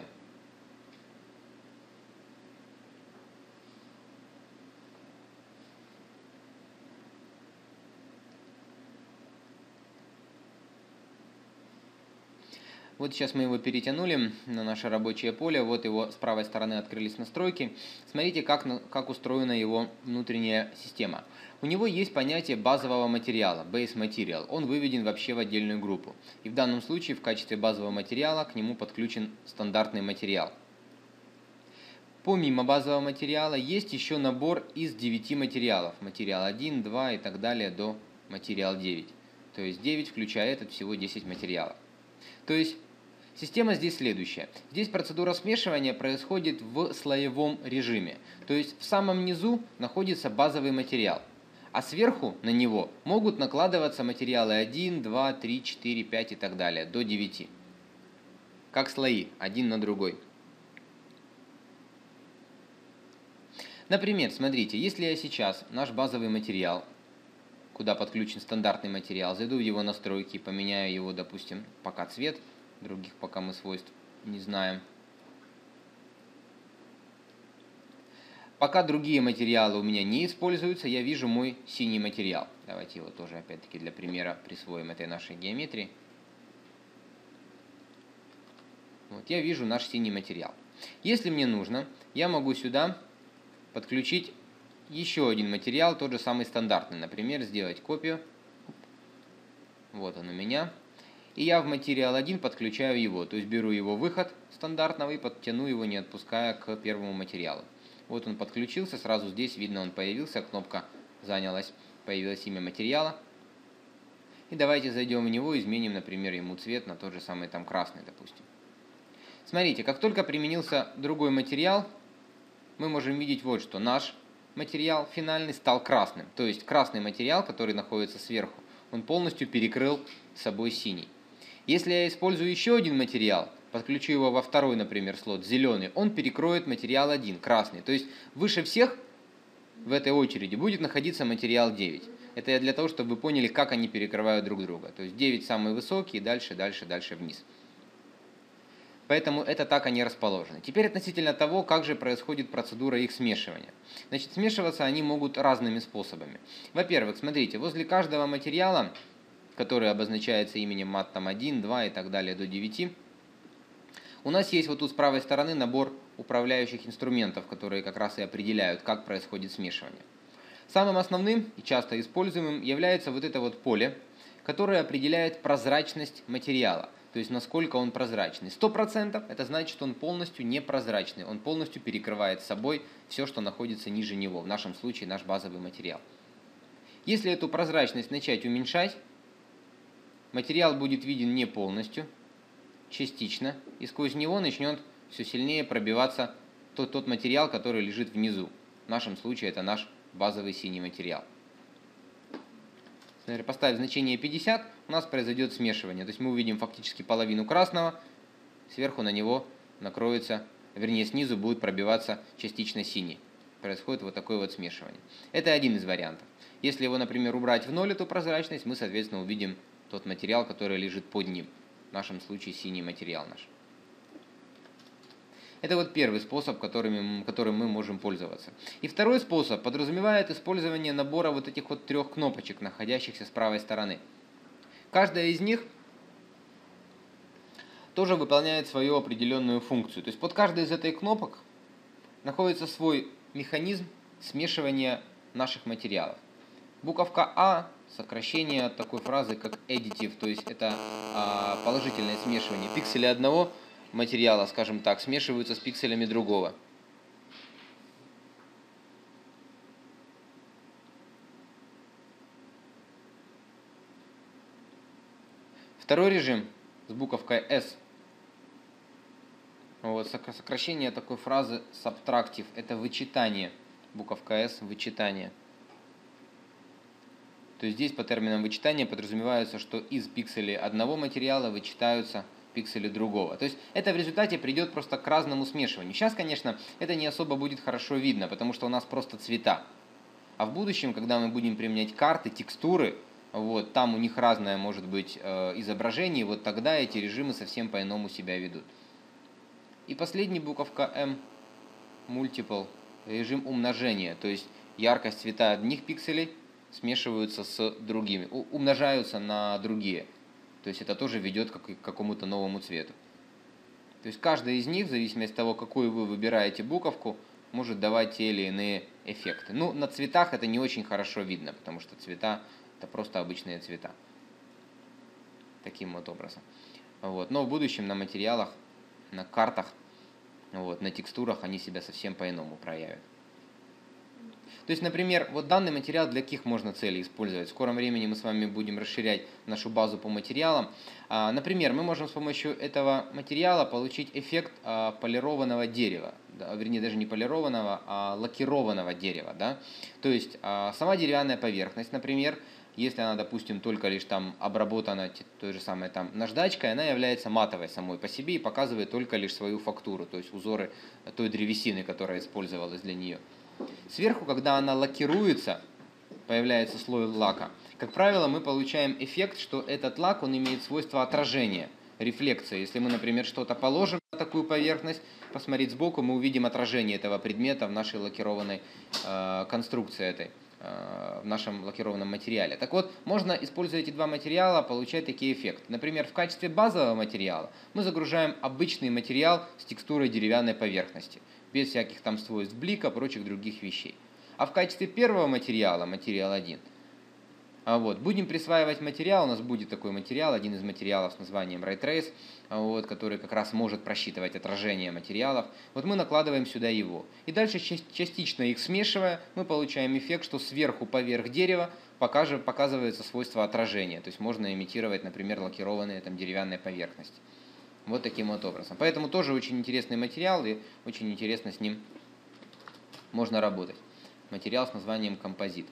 Вот сейчас мы его перетянули на наше рабочее поле. Вот его с правой стороны открылись настройки. Смотрите, как, как устроена его внутренняя система. У него есть понятие базового материала, base material. Он выведен вообще в отдельную группу. И в данном случае в качестве базового материала к нему подключен стандартный материал. Помимо базового материала есть еще набор из девяти материалов. Материал один, два и так далее до материал девять. То есть девять, включая этот, всего десять материалов. То есть система здесь следующая. Здесь процедура смешивания происходит в слоевом режиме. То есть в самом низу находится базовый материал, а сверху на него могут накладываться материалы один, два, три, четыре, пять и так далее, до девяти. Как слои, один на другой. Например, смотрите, если я сейчас наш базовый материал, куда подключен стандартный материал, зайду в его настройки, поменяю его, допустим, пока цвет, других пока мы свойств не знаем. Пока другие материалы у меня не используются, я вижу мой синий материал. Давайте его тоже опять-таки для примера присвоим этой нашей геометрии. Вот я вижу наш синий материал. Если мне нужно, я могу сюда подключить еще один материал, тот же самый стандартный. Например, сделать копию. Вот он у меня. И я в материал один подключаю его. То есть беру его выход стандартного и подтяну его, не отпуская, к первому материалу. Вот он подключился. Сразу здесь видно, он появился. Кнопка занялась. Появилось имя материала. И давайте зайдем в него, изменим, например, ему цвет на тот же самый там красный, допустим. Смотрите, как только применился другой материал, мы можем видеть вот что. Наш материал финальный стал красным. То есть красный материал, который находится сверху, он полностью перекрыл собой синий. Если я использую еще один материал, подключу его во второй, например, слот, зеленый, он перекроет материал один, красный. То есть выше всех в этой очереди будет находиться материал девять. Это я для того, чтобы вы поняли, как они перекрывают друг друга. То есть девять самый высокий, и дальше, дальше, дальше вниз. Поэтому это так они расположены. Теперь относительно того, как же происходит процедура их смешивания. Значит, смешиваться они могут разными способами. Во-первых, смотрите, возле каждого материала, который обозначается именем мат там один, два и так далее до девяти, у нас есть вот тут с правой стороны набор управляющих инструментов, которые как раз и определяют, как происходит смешивание. Самым основным и часто используемым является вот это вот поле, которое определяет прозрачность материала. То есть насколько он прозрачный. сто процентов это значит, что он полностью непрозрачный. Он полностью перекрывает собой все, что находится ниже него. В нашем случае наш базовый материал. Если эту прозрачность начать уменьшать, материал будет виден не полностью, частично. И сквозь него начнет все сильнее пробиваться тот, тот материал, который лежит внизу. В нашем случае это наш базовый синий материал. Поставив значение пятьдесят, у нас произойдет смешивание. То есть мы увидим фактически половину красного, сверху на него накроется, вернее снизу будет пробиваться частично синий. Происходит вот такое вот смешивание. Это один из вариантов. Если его, например, убрать в ноль, эту прозрачность, мы, соответственно, увидим тот материал, который лежит под ним. В нашем случае синий материал наш. Это вот первый способ, которым, которым мы можем пользоваться. И второй способ подразумевает использование набора вот этих вот трех кнопочек, находящихся с правой стороны. Каждая из них тоже выполняет свою определенную функцию. То есть под каждой из этих кнопок находится свой механизм смешивания наших материалов. Буковка А – сокращение от такой фразы, как additive, то есть это а, положительное смешивание. Пиксели одного материала, скажем так, смешиваются с пикселями другого. Второй режим с буковкой S. Вот, сокращение такой фразы subtractive – это вычитание. Буковка S – вычитание. То есть здесь по терминам вычитания подразумевается, что из пикселей одного материала вычитаются пиксели другого. То есть это в результате придет просто к разному смешиванию. Сейчас, конечно, это не особо будет хорошо видно, потому что у нас просто цвета. А в будущем, когда мы будем применять карты, текстуры, вот, там у них разное может быть э, изображение, вот тогда эти режимы совсем по-иному себя ведут. И последняя буковка M, Multiple, режим умножения, то есть яркость цвета одних пикселей смешиваются с другими, умножаются на другие. То есть это тоже ведет к какому-то новому цвету. То есть каждая из них, в зависимости от того, какую вы выбираете буковку, может давать те или иные эффекты. Ну, на цветах это не очень хорошо видно, потому что цвета это просто обычные цвета. Таким вот образом. Вот. Но в будущем на материалах, на картах, вот, на текстурах они себя совсем по-иному проявят. То есть, например, вот данный материал для каких можно целей использовать? В скором времени мы с вами будем расширять нашу базу по материалам. Например, мы можем с помощью этого материала получить эффект полированного дерева. Вернее, даже не полированного, а лакированного дерева. Да? То есть, сама деревянная поверхность, например, если она, допустим, только лишь там обработана той же самой там наждачкой, она является матовой самой по себе и показывает только лишь свою фактуру, то есть узоры той древесины, которая использовалась для нее. Сверху, когда она лакируется, появляется слой лака. Как правило, мы получаем эффект, что этот лак, он имеет свойство отражения, рефлекции. Если мы, например, что-то положим на такую поверхность, посмотреть сбоку, мы увидим отражение этого предмета в нашей лакированной э, конструкции этой, э, в нашем лакированном материале. Так вот, можно, используя эти два материала, получать такие эффекты. Например, в качестве базового материала мы загружаем обычный материал с текстурой деревянной поверхности, без всяких там свойств блика, прочих других вещей. А в качестве первого материала, материал один, вот, будем присваивать материал, у нас будет такой материал, один из материалов с названием Ray Trace, вот, который как раз может просчитывать отражение материалов. Вот мы накладываем сюда его. И дальше, частично их смешивая, мы получаем эффект, что сверху поверх дерева показывается свойство отражения. То есть можно имитировать, например, лакированные там деревянные поверхности. Вот таким вот образом. Поэтому тоже очень интересный материал, и очень интересно с ним можно работать. Материал с названием композит.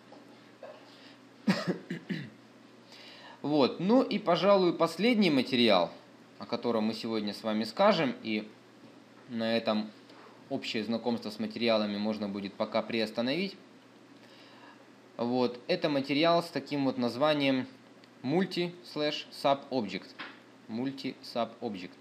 Вот. Ну и, пожалуй, последний материал, о котором мы сегодня с вами скажем, и на этом общее знакомство с материалами можно будет пока приостановить. Вот. Это материал с таким вот названием Multi/Subobject. Multi-Subobject.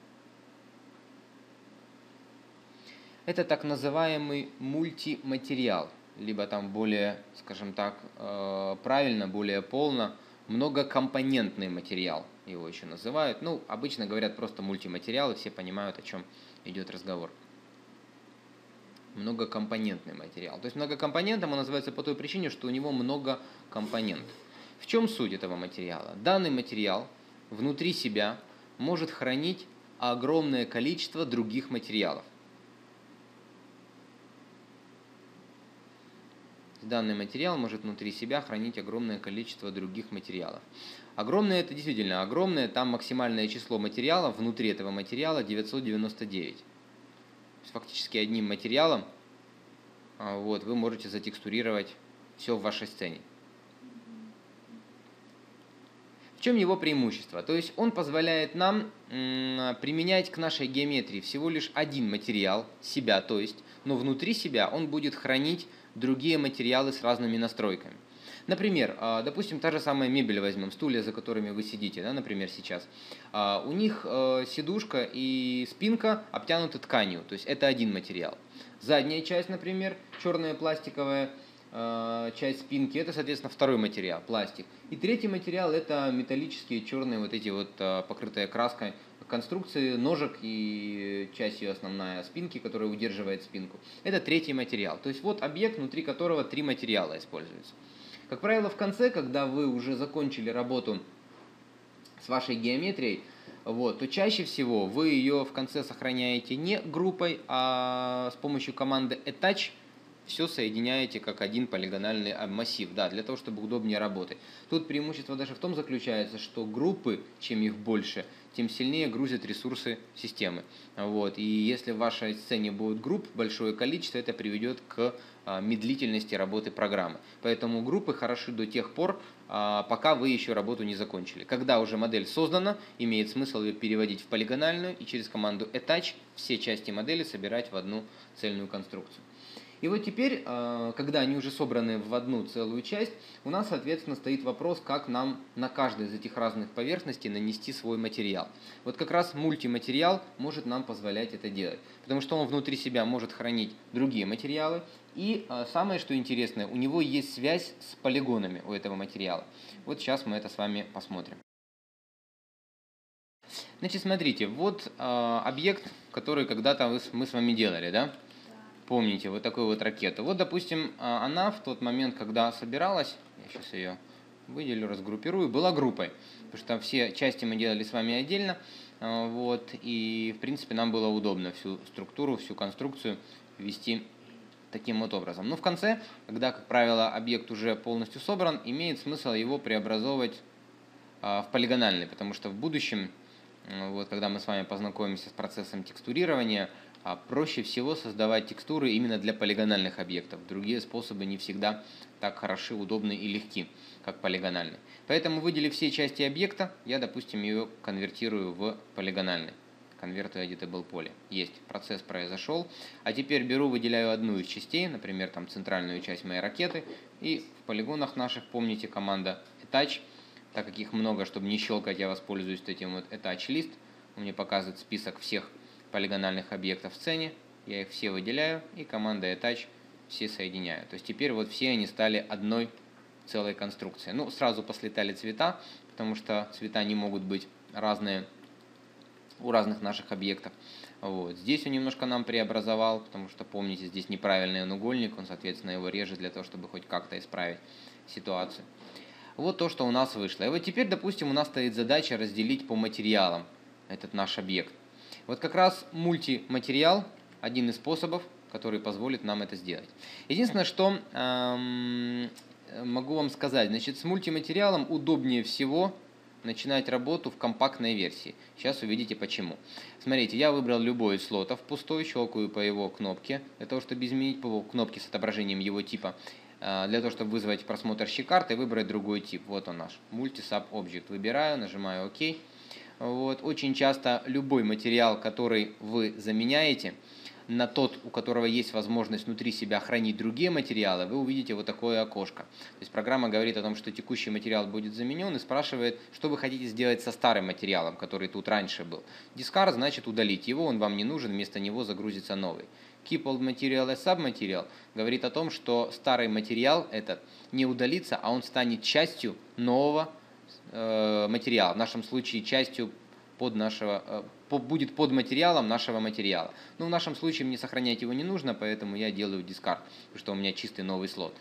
Это так называемый мультиматериал, либо там более, скажем так, правильно, более полно, многокомпонентный материал его еще называют. Ну, обычно говорят просто мультиматериал, и все понимают, о чем идет разговор. Многокомпонентный материал. То есть многокомпонентом он называется по той причине, что у него много компонентов. В чем суть этого материала? Данный материал внутри себя может хранить огромное количество других материалов. Данный материал может внутри себя хранить огромное количество других материалов. Огромное — это действительно огромное, там максимальное число материалов внутри этого материала девятьсот девяносто девять. То есть фактически одним материалом вот, вы можете затекстурировать все в вашей сцене. В чем его преимущество? То есть он позволяет нам применять к нашей геометрии всего лишь один материал, себя, то есть, но внутри себя он будет хранить другие материалы с разными настройками. Например, допустим, та же самая мебель возьмем, стулья, за которыми вы сидите, да, например, сейчас. У них сидушка и спинка обтянуты тканью, то есть это один материал. Задняя часть, например, черная пластиковая часть спинки, это, соответственно, второй материал, пластик. И третий материал — это металлические черные вот эти вот покрытые краской конструкции ножек и часть ее основная спинки, которая удерживает спинку. Это третий материал. То есть вот объект, внутри которого три материала используются. Как правило, в конце, когда вы уже закончили работу с вашей геометрией, вот, то чаще всего вы ее в конце сохраняете не группой, а с помощью команды attach все соединяете как один полигональный массив, да, для того, чтобы удобнее работать. Тут преимущество даже в том заключается, что группы, чем их больше, тем сильнее грузят ресурсы системы. Вот. И если в вашей сцене будет групп большое количество, это приведет к медлительности работы программы. Поэтому группы хороши до тех пор, пока вы еще работу не закончили. Когда уже модель создана, имеет смысл ее переводить в полигональную и через команду attach все части модели собирать в одну цельную конструкцию. И вот теперь, когда они уже собраны в одну целую часть, у нас, соответственно, стоит вопрос, как нам на каждой из этих разных поверхностей нанести свой материал. Вот как раз мультиматериал может нам позволять это делать, потому что он внутри себя может хранить другие материалы. И самое, что интересное, у него есть связь с полигонами у этого материала. Вот сейчас мы это с вами посмотрим. Значит, смотрите, вот объект, который когда-то мы с вами делали, да? Помните, вот такую вот ракету. Вот, допустим, она в тот момент, когда собиралась, я сейчас ее выделю, разгруппирую, была группой, потому что все части мы делали с вами отдельно, вот, и, в принципе, нам было удобно всю структуру, всю конструкцию вести таким вот образом. Но в конце, когда, как правило, объект уже полностью собран, имеет смысл его преобразовывать в полигональный, потому что в будущем, вот, когда мы с вами познакомимся с процессом текстурирования, проще всего создавать текстуры именно для полигональных объектов. Другие способы не всегда так хороши, удобны и легки, как полигональный. Поэтому, выделив все части объекта, я, допустим, ее конвертирую в полигональный. Convert to Editable Poly. Есть, процесс произошел. А теперь беру, выделяю одну из частей, например, там центральную часть моей ракеты, и в полигонах наших, помните, команда attach. Так как их много, чтобы не щелкать, я воспользуюсь этим вот attach list. Он мне показывает список всех полигональных объектов в сцене, я их все выделяю и командой attach все соединяю. То есть теперь вот все они стали одной целой конструкцией. Ну, сразу послетали цвета, потому что цвета не могут быть разные у разных наших объектов. Вот. Здесь он немножко нам преобразовал, потому что, помните, здесь неправильный наугольник, он, соответственно, его режет для того, чтобы хоть как-то исправить ситуацию. Вот то, что у нас вышло. И вот теперь, допустим, у нас стоит задача разделить по материалам этот наш объект. Вот как раз мультиматериал – один из способов, который позволит нам это сделать. Единственное, что эм, могу вам сказать, значит, с мультиматериалом удобнее всего начинать работу в компактной версии. Сейчас увидите почему. Смотрите, я выбрал любой из слотов пустой, щелкаю по его кнопке, для того, чтобы изменить по его кнопке с отображением его типа, э, для того, чтобы вызвать просмотр щекарты и выбрать другой тип. Вот он наш, Multi-Sub-Object. Выбираю, нажимаю ОК. Вот. Очень часто любой материал, который вы заменяете, на тот, у которого есть возможность внутри себя хранить другие материалы, вы увидите вот такое окошко. То есть программа говорит о том, что текущий материал будет заменен и спрашивает, что вы хотите сделать со старым материалом, который тут раньше был. Discard значит удалить его, он вам не нужен, вместо него загрузится новый. Keep old material as submaterial говорит о том, что старый материал этот не удалится, а он станет частью нового материал, в нашем случае частью под нашего, будет под материалом нашего материала. Но в нашем случае мне сохранять его не нужно, поэтому я делаю discard, потому что у меня чистый новый слот.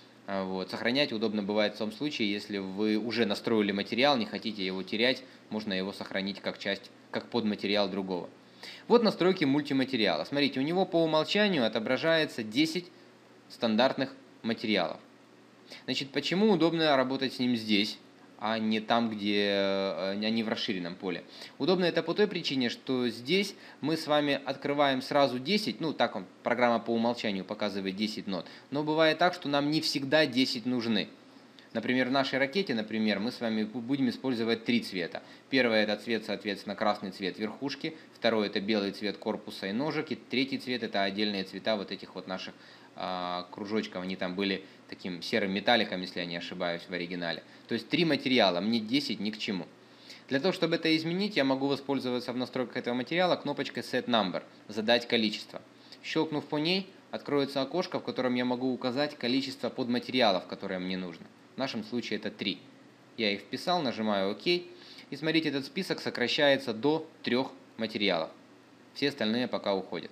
Вот. Сохранять удобно бывает в том случае, если вы уже настроили материал, не хотите его терять, можно его сохранить как часть, как подматериал другого. Вот настройки мультиматериала. Смотрите, у него по умолчанию отображается десять стандартных материалов. Значит, почему удобно работать с ним здесь, а не там, где они в расширенном поле? Удобно это по той причине, что здесь мы с вами открываем сразу десять, ну так он, программа по умолчанию показывает десять нот, но бывает так, что нам не всегда десять нужны. Например, в нашей ракете, например, мы с вами будем использовать три цвета. Первый это цвет, соответственно, красный цвет верхушки, второй это белый цвет корпуса и ножек, и третий цвет это отдельные цвета вот этих вот наших а, кружочков, они там были таким серым металликом, если я не ошибаюсь, в оригинале. То есть три материала, мне десять ни к чему. Для того, чтобы это изменить, я могу воспользоваться в настройках этого материала кнопочкой Set Number, задать количество. Щелкнув по ней, откроется окошко, в котором я могу указать количество подматериалов, которые мне нужно. В нашем случае это три. Я их вписал, нажимаю ОК. И смотрите, этот список сокращается до трех материалов. Все остальные пока уходят.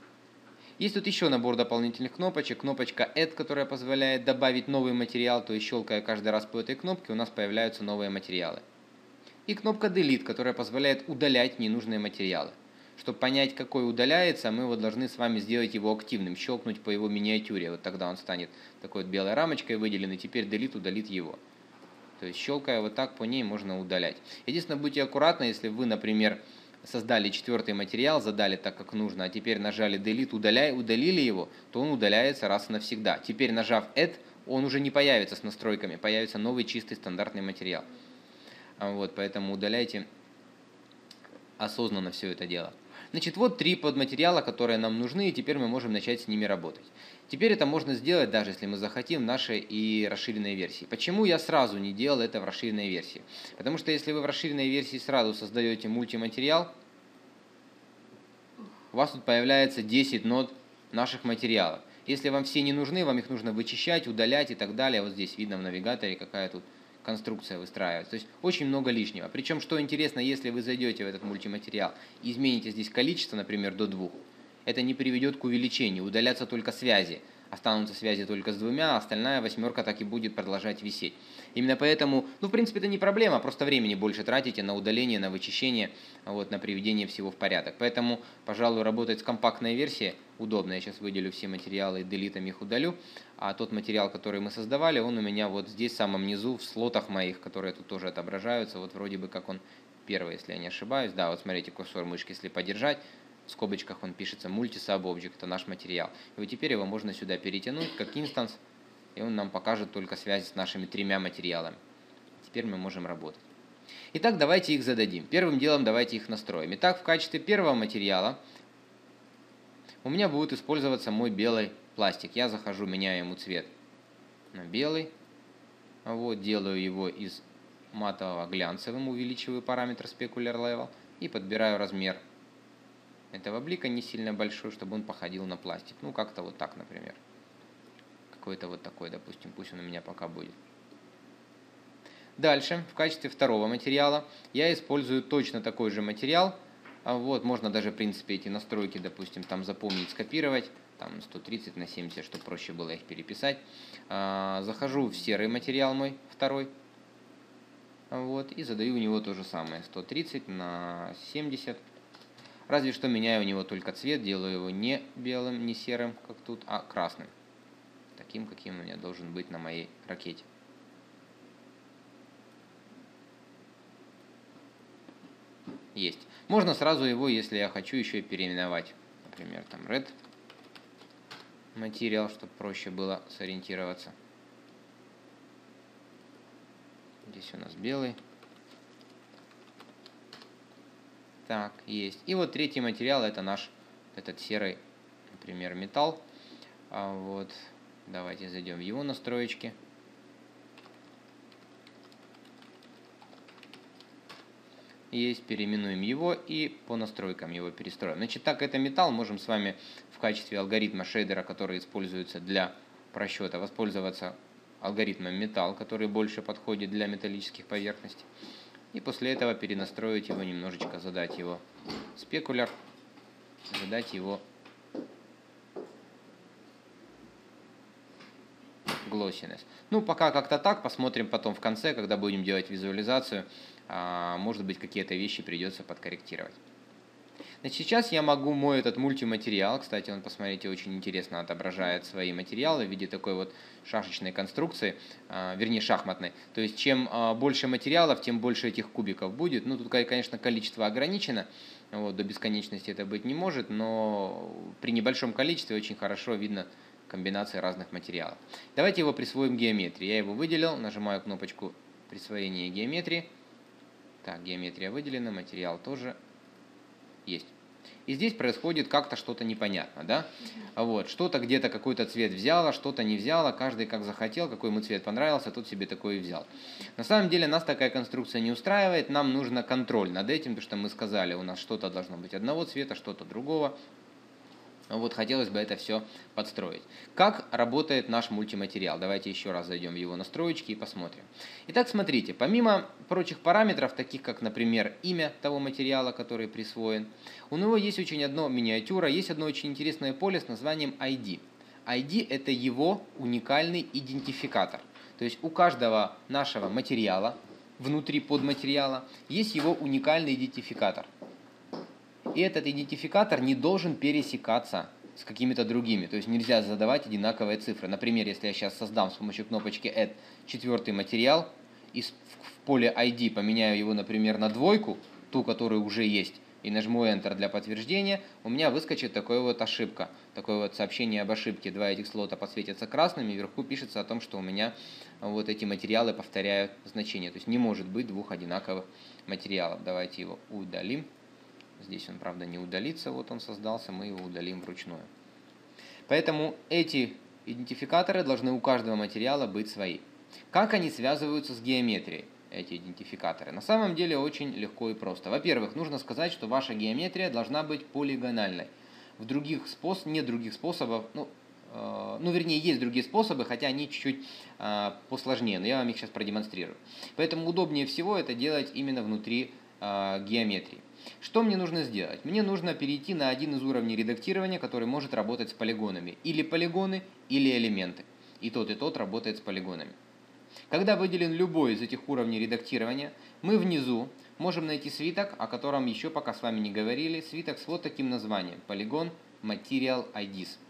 Есть тут еще набор дополнительных кнопочек. Кнопочка Add, которая позволяет добавить новый материал, то есть щелкая каждый раз по этой кнопке, у нас появляются новые материалы. И кнопка Delete, которая позволяет удалять ненужные материалы. Чтобы понять, какой удаляется, мы вот должны с вами сделать его активным, щелкнуть по его миниатюре. Вот тогда он станет такой вот белой рамочкой выделенный, теперь delete удалит его. То есть щелкая вот так по ней можно удалять. Единственное, будьте аккуратны, если вы, например, создали четвертый материал, задали так, как нужно, а теперь нажали delete, удаляй, удалили его, то он удаляется раз и навсегда. Теперь, нажав add, он уже не появится с настройками, появится новый чистый стандартный материал. Вот, поэтому удаляйте осознанно все это дело. Значит, вот три подматериала, которые нам нужны, и теперь мы можем начать с ними работать. Теперь это можно сделать, даже если мы захотим, в нашей и расширенной версии. Почему я сразу не делал это в расширенной версии? Потому что если вы в расширенной версии сразу создаете мультиматериал, у вас тут появляется десять нод наших материалов. Если вам все не нужны, вам их нужно вычищать, удалять и так далее. Вот здесь видно в навигаторе, какая тут конструкция выстраивается. То есть очень много лишнего. Причем, что интересно, если вы зайдете в этот мультиматериал и измените здесь количество, например, до двух, это не приведет к увеличению, удалятся только связи. Останутся связи только с двумя, а остальная восьмерка так и будет продолжать висеть. Именно поэтому, ну, в принципе, это не проблема, просто времени больше тратите на удаление, на вычищение, вот, на приведение всего в порядок. Поэтому, пожалуй, работать с компактной версией удобно. Я сейчас выделю все материалы и делитом их удалю. А тот материал, который мы создавали, он у меня вот здесь, в самом низу, в слотах моих, которые тут тоже отображаются. Вот вроде бы как он первый, если я не ошибаюсь. Да, вот смотрите, курсор мышки, если подержать, в скобочках он пишется multi-sub-object, это наш материал. И вот теперь его можно сюда перетянуть как инстанс, и он нам покажет только связь с нашими тремя материалами. Теперь мы можем работать. Итак, давайте их зададим. Первым делом давайте их настроим. Итак, в качестве первого материала у меня будет использоваться мой белый пластик. Я захожу, меняю ему цвет на белый. Вот, делаю его из матового глянцевым, увеличиваю параметр Specular Level и подбираю размер этого блика не сильно большой, чтобы он походил на пластик. Ну, как-то вот так, например. Какой-то вот такой, допустим, пусть он у меня пока будет. Дальше, в качестве второго материала, я использую точно такой же материал. Вот, можно даже, в принципе, эти настройки, допустим, там запомнить, скопировать. Там сто тридцать на семьдесят, чтобы проще было их переписать. Захожу в серый материал мой, второй. Вот, и задаю у него то же самое. сто тридцать на семьдесят. Разве что меняю у него только цвет, делаю его не белым, не серым, как тут, а красным. Таким, каким у меня должен быть на моей ракете. Есть. Можно сразу его, если я хочу, еще и переименовать. Например, там red материал, чтобы проще было сориентироваться. Здесь у нас белый. Так, есть. И вот третий материал, это наш, этот серый, например, металл. А вот, давайте зайдем в его настроечки. Есть, переименуем его и по настройкам его перестроим. Значит, так, это металл, можем с вами в качестве алгоритма шейдера, который используется для просчета, воспользоваться алгоритмом металл, который больше подходит для металлических поверхностей. И после этого перенастроить его немножечко, задать его спекуляр, задать его glossiness. Ну, пока как-то так, посмотрим потом в конце, когда будем делать визуализацию. Может быть, какие-то вещи придется подкорректировать. Значит, сейчас я могу мой этот мультиматериал, кстати, он, посмотрите, очень интересно отображает свои материалы в виде такой вот шашечной конструкции, вернее шахматной. То есть, чем больше материалов, тем больше этих кубиков будет. Ну, тут, конечно, количество ограничено, вот, до бесконечности это быть не может, но при небольшом количестве очень хорошо видно комбинации разных материалов. Давайте его присвоим геометрии. Я его выделил, нажимаю кнопочку присвоения геометрии. Так, геометрия выделена, материал тоже есть. И здесь происходит как-то что-то непонятно, да? Вот, что-то где-то какой-то цвет взяло, что-то не взяло, каждый как захотел, какой ему цвет понравился, тот себе такой и взял. На самом деле нас такая конструкция не устраивает, нам нужно контроль над этим, потому что мы сказали, у нас что-то должно быть одного цвета, что-то другого. Вот хотелось бы это все подстроить. Как работает наш мультиматериал? Давайте еще раз зайдем в его настроечки и посмотрим. Итак, смотрите, помимо прочих параметров, таких как, например, имя того материала, который присвоен, у него есть очень одно миниатюра, есть одно очень интересное поле с названием ай ди. ай ди – это его уникальный идентификатор. То есть у каждого нашего материала, внутри подматериала, есть его уникальный идентификатор. И этот идентификатор не должен пересекаться с какими-то другими. То есть нельзя задавать одинаковые цифры. Например, если я сейчас создам с помощью кнопочки Add четвертый материал и в поле ай ди поменяю его, например, на двойку, ту, которая уже есть, и нажму Enter для подтверждения, у меня выскочит такая вот ошибка. Такое вот сообщение об ошибке. Два этих слота подсветятся красными, и вверху пишется о том, что у меня вот эти материалы повторяют значение. То есть не может быть двух одинаковых материалов. Давайте его удалим. Здесь он, правда, не удалится. Вот он создался, мы его удалим вручную. Поэтому эти идентификаторы должны у каждого материала быть свои. Как они связываются с геометрией? Эти идентификаторы. На самом деле очень легко и просто. Во-первых, нужно сказать, что ваша геометрия должна быть полигональной. В других способах, нет других способов, ну, э, ну, вернее, есть другие способы, хотя они чуть-чуть э, посложнее, но я вам их сейчас продемонстрирую. Поэтому удобнее всего это делать именно внутри э, геометрии. Что мне нужно сделать? Мне нужно перейти на один из уровней редактирования, который может работать с полигонами. Или полигоны, или элементы. И тот, и тот работает с полигонами. Когда выделен любой из этих уровней редактирования, мы внизу можем найти свиток, о котором еще пока с вами не говорили, свиток с вот таким названием – Polygon Material ай ди эс.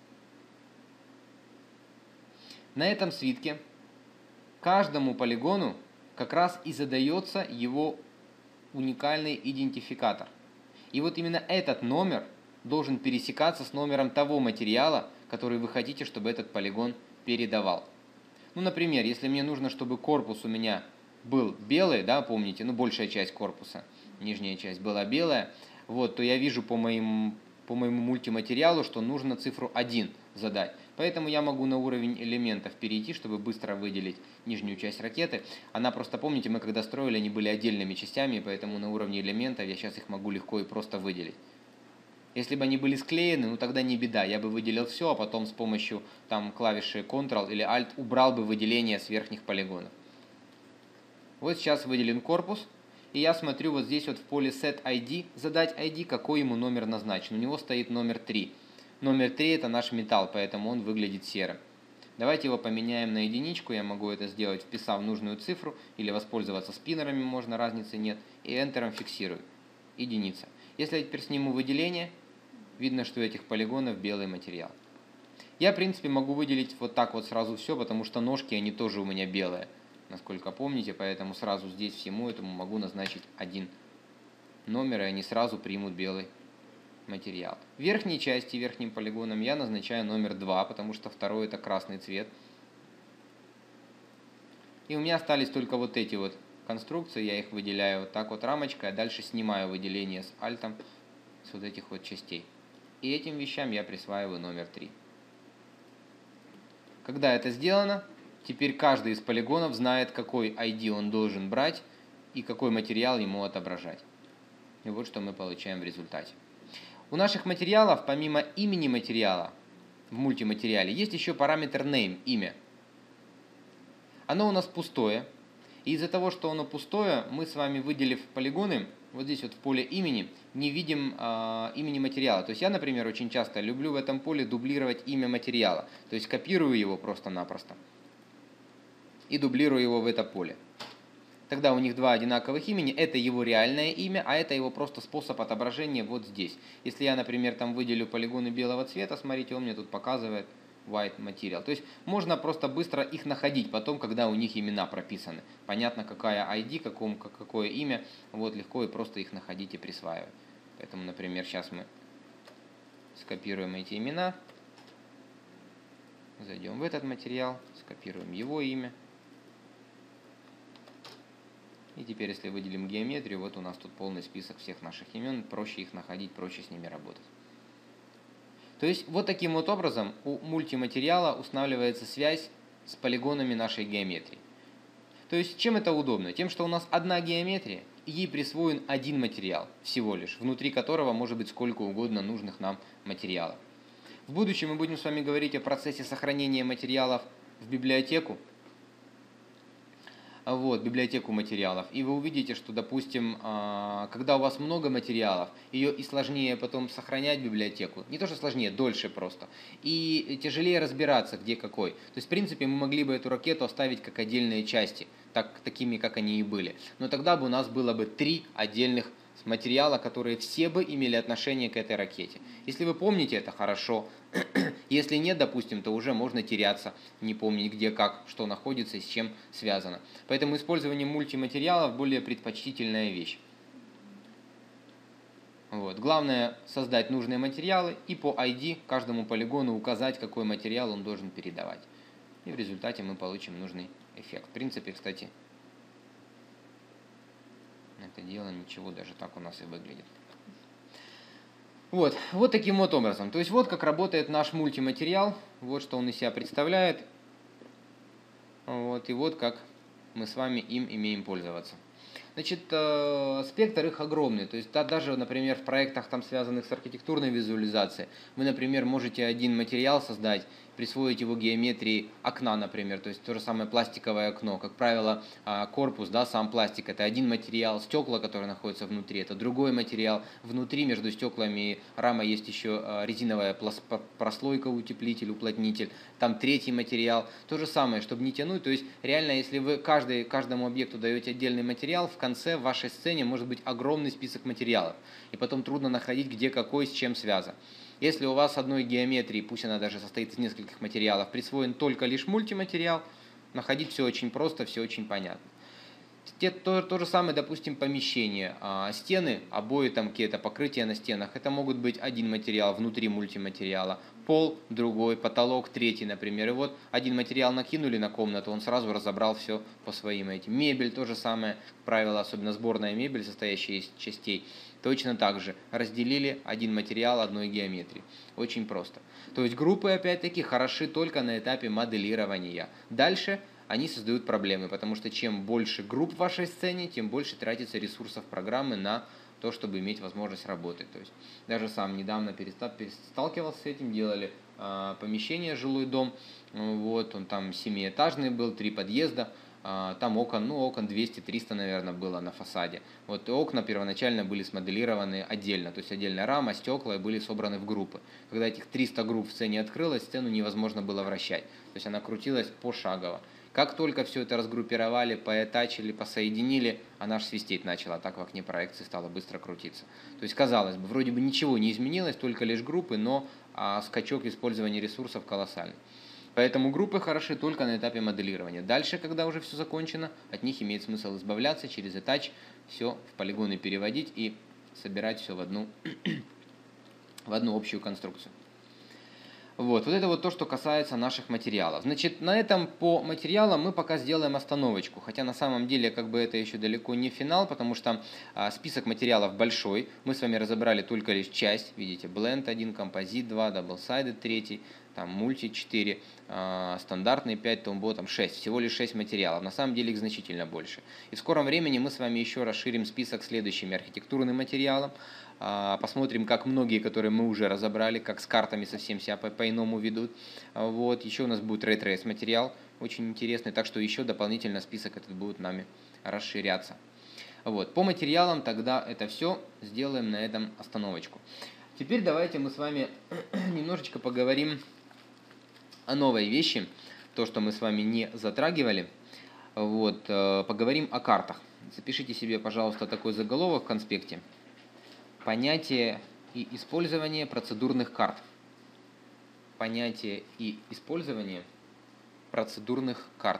На этом свитке каждому полигону как раз и задается его уникальный идентификатор. И вот именно этот номер должен пересекаться с номером того материала, который вы хотите, чтобы этот полигон передавал. Ну, например, если мне нужно, чтобы корпус у меня был белый, да, помните, ну, большая часть корпуса, нижняя часть была белая, вот, то я вижу по, моим, по моему мультиматериалу, что нужно цифру один задать. Поэтому я могу на уровень элементов перейти, чтобы быстро выделить нижнюю часть ракеты. Она просто, помните, мы когда строили, они были отдельными частями, поэтому на уровне элементов я сейчас их могу легко и просто выделить. Если бы они были склеены, ну тогда не беда, я бы выделил все, а потом с помощью там, клавиши контрол или альт убрал бы выделение с верхних полигонов. Вот сейчас выделен корпус, и я смотрю вот здесь вот в поле set ай ди, задать ай ди, какой ему номер назначен. У него стоит номер три. Номер три это наш металл, поэтому он выглядит серым. Давайте его поменяем на единичку, я могу это сделать, вписав нужную цифру, или воспользоваться спиннерами, можно, разницы нет, и Enter фиксирую. Единица. Если я теперь сниму выделение, видно, что у этих полигонов белый материал. Я, в принципе, могу выделить вот так вот сразу все, потому что ножки, они тоже у меня белые, насколько помните, поэтому сразу здесь всему этому могу назначить один номер, и они сразу примут белый материал. В верхней части, верхним полигоном я назначаю номер два, потому что второй это красный цвет. И у меня остались только вот эти вот конструкции, я их выделяю вот так вот рамочкой, а дальше снимаю выделение с альтом с вот этих вот частей. И этим вещам я присваиваю номер три. Когда это сделано, теперь каждый из полигонов знает, какой ай ди он должен брать и какой материал ему отображать. И вот что мы получаем в результате. У наших материалов, помимо имени материала в мультиматериале, есть еще параметр name, имя. Оно у нас пустое. И из-за того, что оно пустое, мы с вами, выделив полигоны, вот здесь вот в поле имени, не видим э, имени материала. То есть я, например, очень часто люблю в этом поле дублировать имя материала. То есть копирую его просто-напросто и дублирую его в это поле. Тогда у них два одинаковых имени, это его реальное имя, а это его просто способ отображения вот здесь. Если я, например, там выделю полигоны белого цвета, смотрите, он мне тут показывает white material. То есть можно просто быстро их находить потом, когда у них имена прописаны. Понятно, какая ай ди, каком, какое имя, вот легко и просто их находить и присваивать. Поэтому, например, сейчас мы скопируем эти имена, зайдем в этот материал, скопируем его имя. И теперь, если выделим геометрию, вот у нас тут полный список всех наших имен, проще их находить, проще с ними работать. То есть, вот таким вот образом у мультиматериала устанавливается связь с полигонами нашей геометрии. То есть, чем это удобно? Тем, что у нас одна геометрия, и ей присвоен один материал, всего лишь, внутри которого может быть сколько угодно нужных нам материалов. В будущем мы будем с вами говорить о процессе сохранения материалов в библиотеку. Вот, библиотеку материалов. И вы увидите, что, допустим, когда у вас много материалов, ее и сложнее потом сохранять в библиотеку. Не то, что сложнее, дольше просто. И тяжелее разбираться, где какой. То есть, в принципе, мы могли бы эту ракету оставить как отдельные части, так, такими, как они и были. Но тогда бы у нас было бы три отдельных с материала, которые все бы имели отношение к этой ракете. Если вы помните, это хорошо. Если нет, допустим, то уже можно теряться, не помнить, где, как, что находится и с чем связано. Поэтому использование мультиматериалов более предпочтительная вещь. Вот. Главное создать нужные материалы и по ай ди каждому полигону указать, какой материал он должен передавать. И в результате мы получим нужный эффект. В принципе, кстати, это дело ничего, даже так у нас и выглядит. Вот, вот таким вот образом. То есть вот как работает наш мультиматериал, вот что он из себя представляет. Вот, и вот как мы с вами им имеем пользоваться. Значит, э, спектр их огромный. То есть да, даже, например, в проектах, там, связанных с архитектурной визуализацией, вы, например, можете один материал создать, присвоить его геометрии окна, например, то есть то же самое пластиковое окно. Как правило, корпус, да, сам пластик, это один материал, стекла, которые находятся внутри, это другой материал. Внутри между стеклами и рамой есть еще резиновая прослойка, утеплитель, уплотнитель. Там третий материал. То же самое, чтобы не тянуть. То есть реально, если вы каждый, каждому объекту даете отдельный материал, в конце в вашей сцене может быть огромный список материалов. И потом трудно находить, где какой с чем связан. Если у вас одной геометрии, пусть она даже состоит из нескольких материалов, присвоен только лишь мультиматериал, находить все очень просто, все очень понятно. То, то же самое, допустим, помещение. А, стены, обои, там какие-то покрытия на стенах, это могут быть один материал внутри мультиматериала. Пол другой, потолок третий, например. И вот один материал накинули на комнату, он сразу разобрал все по своим этим. Мебель, то же самое, правило, особенно сборная мебель, состоящая из частей. Точно так же разделили один материал одной геометрии. Очень просто. То есть группы, опять-таки, хороши только на этапе моделирования. Дальше они создают проблемы, потому что чем больше групп в вашей сцене, тем больше тратится ресурсов программы на то, чтобы иметь возможность работать. То есть даже сам недавно сталкивался с этим, делали э, помещение, жилой дом, вот, он там семиэтажный был, три подъезда, э, там окон, ну окон двести-триста, наверное, было на фасаде. Вот окна первоначально были смоделированы отдельно, то есть отдельная рама, стекла и были собраны в группы. Когда этих триста групп в сцене открылось, сцену невозможно было вращать, то есть она крутилась пошагово. Как только все это разгруппировали, поэтачили, посоединили, она аж свистеть начала, так в окне проекции стала быстро крутиться. То есть, казалось бы, вроде бы ничего не изменилось, только лишь группы, но а, скачок использования ресурсов колоссальный. Поэтому группы хороши только на этапе моделирования. Дальше, когда уже все закончено, от них имеет смысл избавляться, через этач все в полигоны переводить и собирать все в одну, в одну общую конструкцию. Вот, вот это вот то, что касается наших материалов. Значит, на этом по материалам мы пока сделаем остановочку. Хотя на самом деле как бы это еще далеко не финал, потому что а, список материалов большой. Мы с вами разобрали только лишь часть. Видите, Blend один, Composite два, Double-Sided три, там Multi четыре, а, стандартный пять, Tombow там шесть. Всего лишь шесть материалов. На самом деле их значительно больше. И в скором времени мы с вами еще расширим список следующими архитектурным материалом. Посмотрим, как многие, которые мы уже разобрали, как с картами совсем себя по-иному ведут. Вот. Еще у нас будет Ray Trace материал, очень интересный, так что еще дополнительно список этот будет нами расширяться. Вот. По материалам тогда это все, сделаем на этом остановочку. Теперь давайте мы с вами немножечко поговорим о новой вещи, то, что мы с вами не затрагивали. Вот. Поговорим о картах. Запишите себе, пожалуйста, такой заголовок в конспекте. Понятие и использование процедурных карт. Понятие и использование процедурных карт.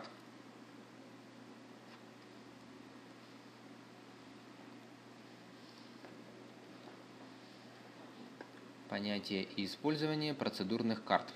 Понятие и использование процедурных карт.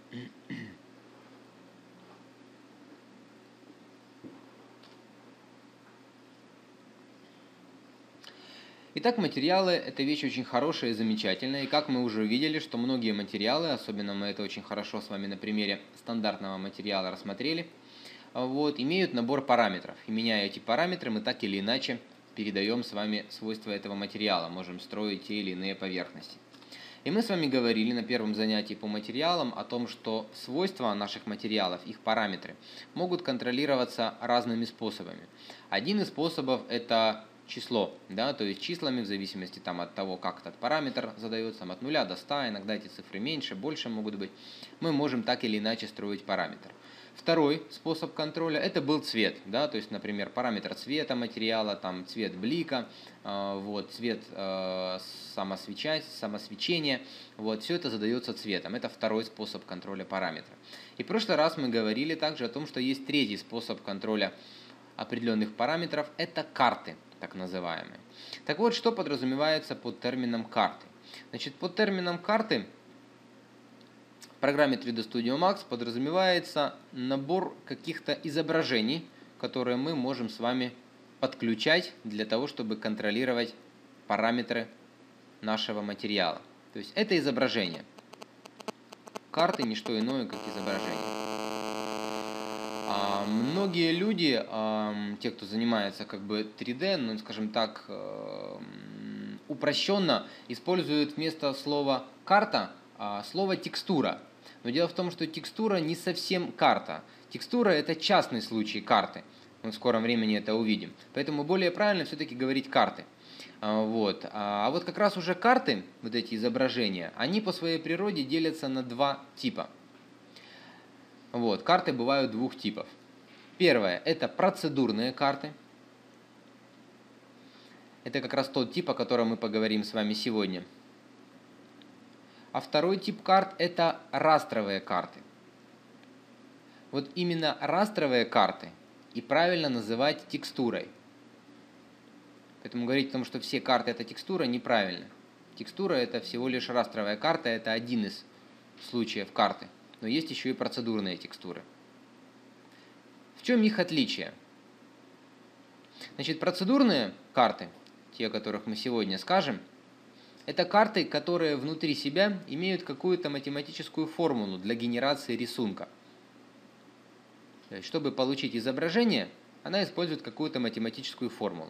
Итак, материалы – это вещь очень хорошая и замечательная, и как мы уже увидели, что многие материалы, особенно мы это очень хорошо с вами на примере стандартного материала рассмотрели, вот, имеют набор параметров, и меняя эти параметры, мы так или иначе передаем с вами свойства этого материала, можем строить те или иные поверхности. И мы с вами говорили на первом занятии по материалам о том, что свойства наших материалов, их параметры, могут контролироваться разными способами. Один из способов – это число, да, то есть числами в зависимости там, от того, как этот параметр задается, там, от нуля до ста, иногда эти цифры меньше, больше могут быть, мы можем так или иначе строить параметр. Второй способ контроля – это был цвет, да, то есть, например, параметр цвета материала, там, цвет блика, э, вот, цвет э, самосвечать, самосвечения, вот, все это задается цветом. Это второй способ контроля параметра. И в прошлый раз мы говорили также о том, что есть третий способ контроля определенных параметров – это карты, так называемые. Так вот, что подразумевается под термином карты? Значит, под термином карты в программе три дэ Studio Max подразумевается набор каких-то изображений, которые мы можем с вами подключать для того, чтобы контролировать параметры нашего материала. То есть это изображение. Карты не что иное, как изображение. А многие люди, а, те, кто занимается как бы три дэ, ну, скажем так, упрощенно используют вместо слова «карта» слово «текстура». Но дело в том, что текстура не совсем карта. Текстура – это частный случай карты. Мы в скором времени это увидим. Поэтому более правильно все-таки говорить «карты». Вот. А вот как раз уже карты, вот эти изображения, они по своей природе делятся на два типа. Вот. Карты бывают двух типов. Первое – это процедурные карты. Это как раз тот тип, о котором мы поговорим с вами сегодня. А второй тип карт – это растровые карты. Вот именно растровые карты и правильно называть текстурой. Поэтому говорить о том, что все карты – это текстура, неправильно. Текстура – это всего лишь растровая карта, это один из случаев карты. Но есть еще и процедурные текстуры. В чем их отличие? Значит, процедурные карты, те, о которых мы сегодня скажем, это карты, которые внутри себя имеют какую-то математическую формулу для генерации рисунка. То есть, чтобы получить изображение, она использует какую-то математическую формулу.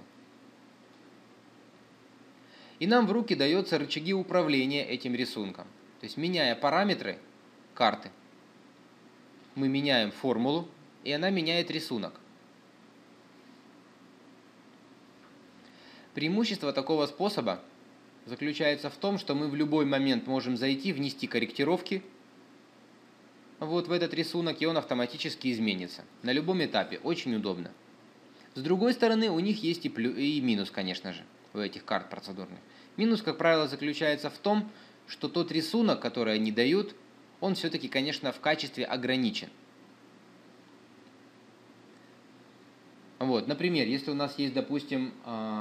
И нам в руки даются рычаги управления этим рисунком. То есть, меняя параметры карты, мы меняем формулу, и она меняет рисунок. Преимущество такого способа заключается в том, что мы в любой момент можем зайти, внести корректировки вот в этот рисунок, и он автоматически изменится. На любом этапе. Очень удобно. С другой стороны, у них есть и, плюс, и минус, конечно же, у этих карт процедурных. Минус, как правило, заключается в том, что тот рисунок, который они дают, он все-таки, конечно, в качестве ограничен. Вот, например, если у нас есть, допустим,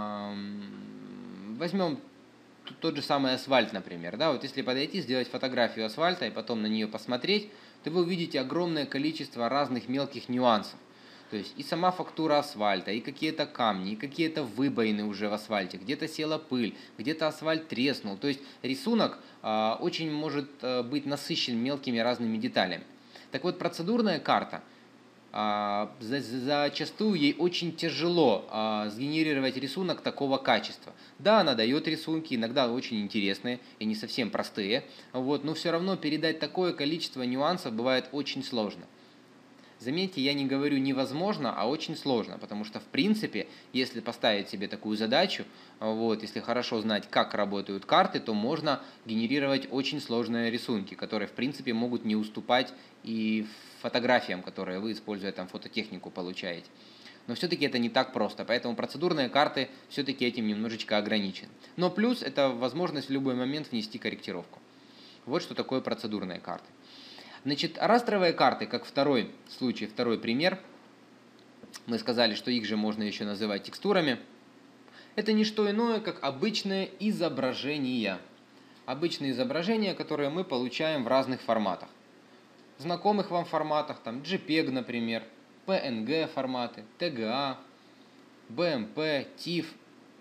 возьмем тот же самый асфальт, например, да, вот если подойти, сделать фотографию асфальта и потом на нее посмотреть, то вы увидите огромное количество разных мелких нюансов. То есть и сама фактура асфальта, и какие-то камни, и какие-то выбоины уже в асфальте, где-то села пыль, где-то асфальт треснул. То есть рисунок э, очень может э, быть насыщен мелкими разными деталями. Так вот, процедурная карта, э, за, зачастую ей очень тяжело э, сгенерировать рисунок такого качества. Да, она дает рисунки, иногда очень интересные и не совсем простые, вот, но все равно передать такое количество нюансов бывает очень сложно. Заметьте, я не говорю невозможно, а очень сложно, потому что, в принципе, если поставить себе такую задачу, вот, если хорошо знать, как работают карты, то можно генерировать очень сложные рисунки, которые, в принципе, могут не уступать и фотографиям, которые вы, используя там фототехнику, получаете. Но все-таки это не так просто, поэтому процедурные карты все-таки этим немножечко ограничены. Но плюс – это возможность в любой момент внести корректировку. Вот что такое процедурные карты. Значит, растровые карты, как второй случай, второй пример, мы сказали, что их же можно еще называть текстурами, это не что иное, как обычные изображения. Обычные изображения, которые мы получаем в разных форматах. В знакомых вам форматах, там JPEG, например, пи эн джи форматы, ти джи эй, би эм пи, тиф.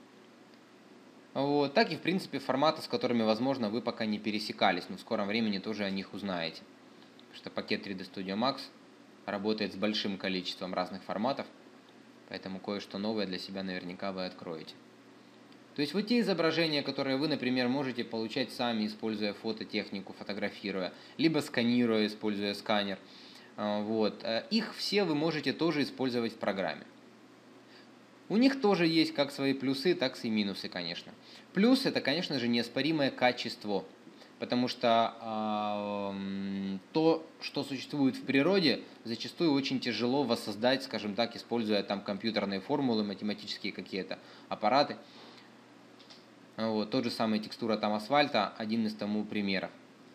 Вот, так и, в принципе, форматы, с которыми, возможно, вы пока не пересекались, но в скором времени тоже о них узнаете. Потому что пакет три дэ Studio Max работает с большим количеством разных форматов, поэтому кое-что новое для себя наверняка вы откроете. То есть вот те изображения, которые вы, например, можете получать сами, используя фототехнику, фотографируя, либо сканируя, используя сканер, вот, их все вы можете тоже использовать в программе. У них тоже есть как свои плюсы, так и минусы, конечно. Плюс это, конечно же, неоспоримое качество, потому что э, то, что существует в природе, зачастую очень тяжело воссоздать, скажем так, используя там компьютерные формулы, математические какие-то аппараты. Вот, тот же самый текстура там асфальта, один из тому примеров.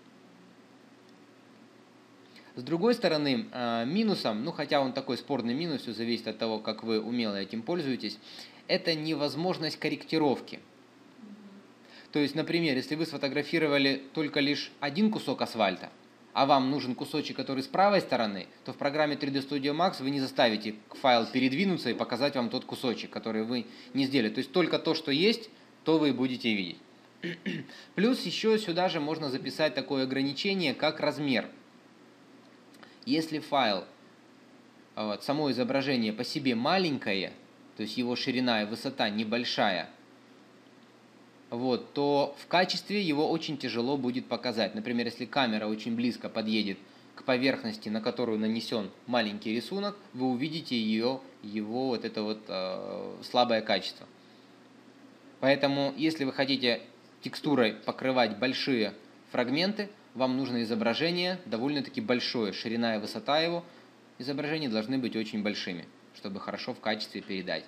С другой стороны, минусом, ну хотя он такой спорный минус, все зависит от того, как вы умело этим пользуетесь, это невозможность корректировки. То есть, например, если вы сфотографировали только лишь один кусок асфальта, а вам нужен кусочек, который с правой стороны, то в программе три дэ Studio Max вы не заставите файл передвинуться и показать вам тот кусочек, который вы не сделали. То есть только то, что есть, то вы будете видеть. Плюс еще сюда же можно записать такое ограничение, как размер. Если файл, вот, само изображение по себе маленькое, то есть его ширина и высота небольшая, вот, то в качестве его очень тяжело будет показать. Например, если камера очень близко подъедет к поверхности, на которую нанесен маленький рисунок, вы увидите ее, его вот это вот э, слабое качество. Поэтому, если вы хотите текстурой покрывать большие фрагменты, вам нужно изображение довольно-таки большое, ширина и высота его изображений должны быть очень большими, чтобы хорошо в качестве передать.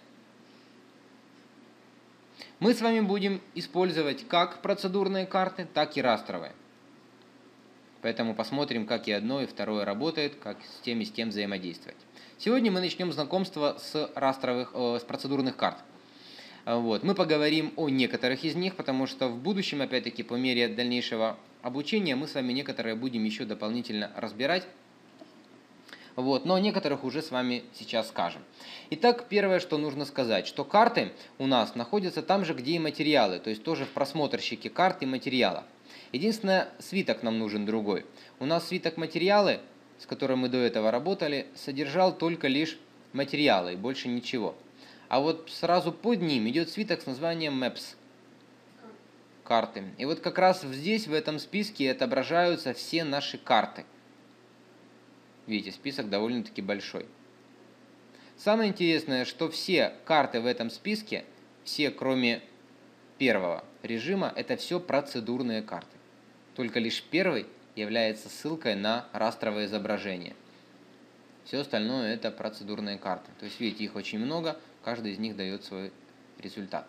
Мы с вами будем использовать как процедурные карты, так и растровые. Поэтому посмотрим, как и одно, и второе работает, как с тем и с тем взаимодействовать. Сегодня мы начнем знакомство с, растровых, э, с процедурных карт. Вот. Мы поговорим о некоторых из них, потому что в будущем, опять-таки, по мере дальнейшего обучения, мы с вами некоторые будем еще дополнительно разбирать. Вот, но о некоторых уже с вами сейчас скажем. Итак, первое, что нужно сказать, что карты у нас находятся там же, где и материалы, то есть тоже в просмотрщике карт и материала. Единственное, свиток нам нужен другой. У нас свиток материалы, с которым мы до этого работали, содержал только лишь материалы и больше ничего. А вот сразу под ним идет свиток с названием Maps. Карты. И вот как раз здесь, в этом списке, отображаются все наши карты. Видите, список довольно-таки большой. Самое интересное, что все карты в этом списке, все кроме первого режима, это все процедурные карты. Только лишь первый является ссылкой на растровое изображение. Все остальное это процедурные карты. То есть, видите, их очень много, каждый из них дает свой результат.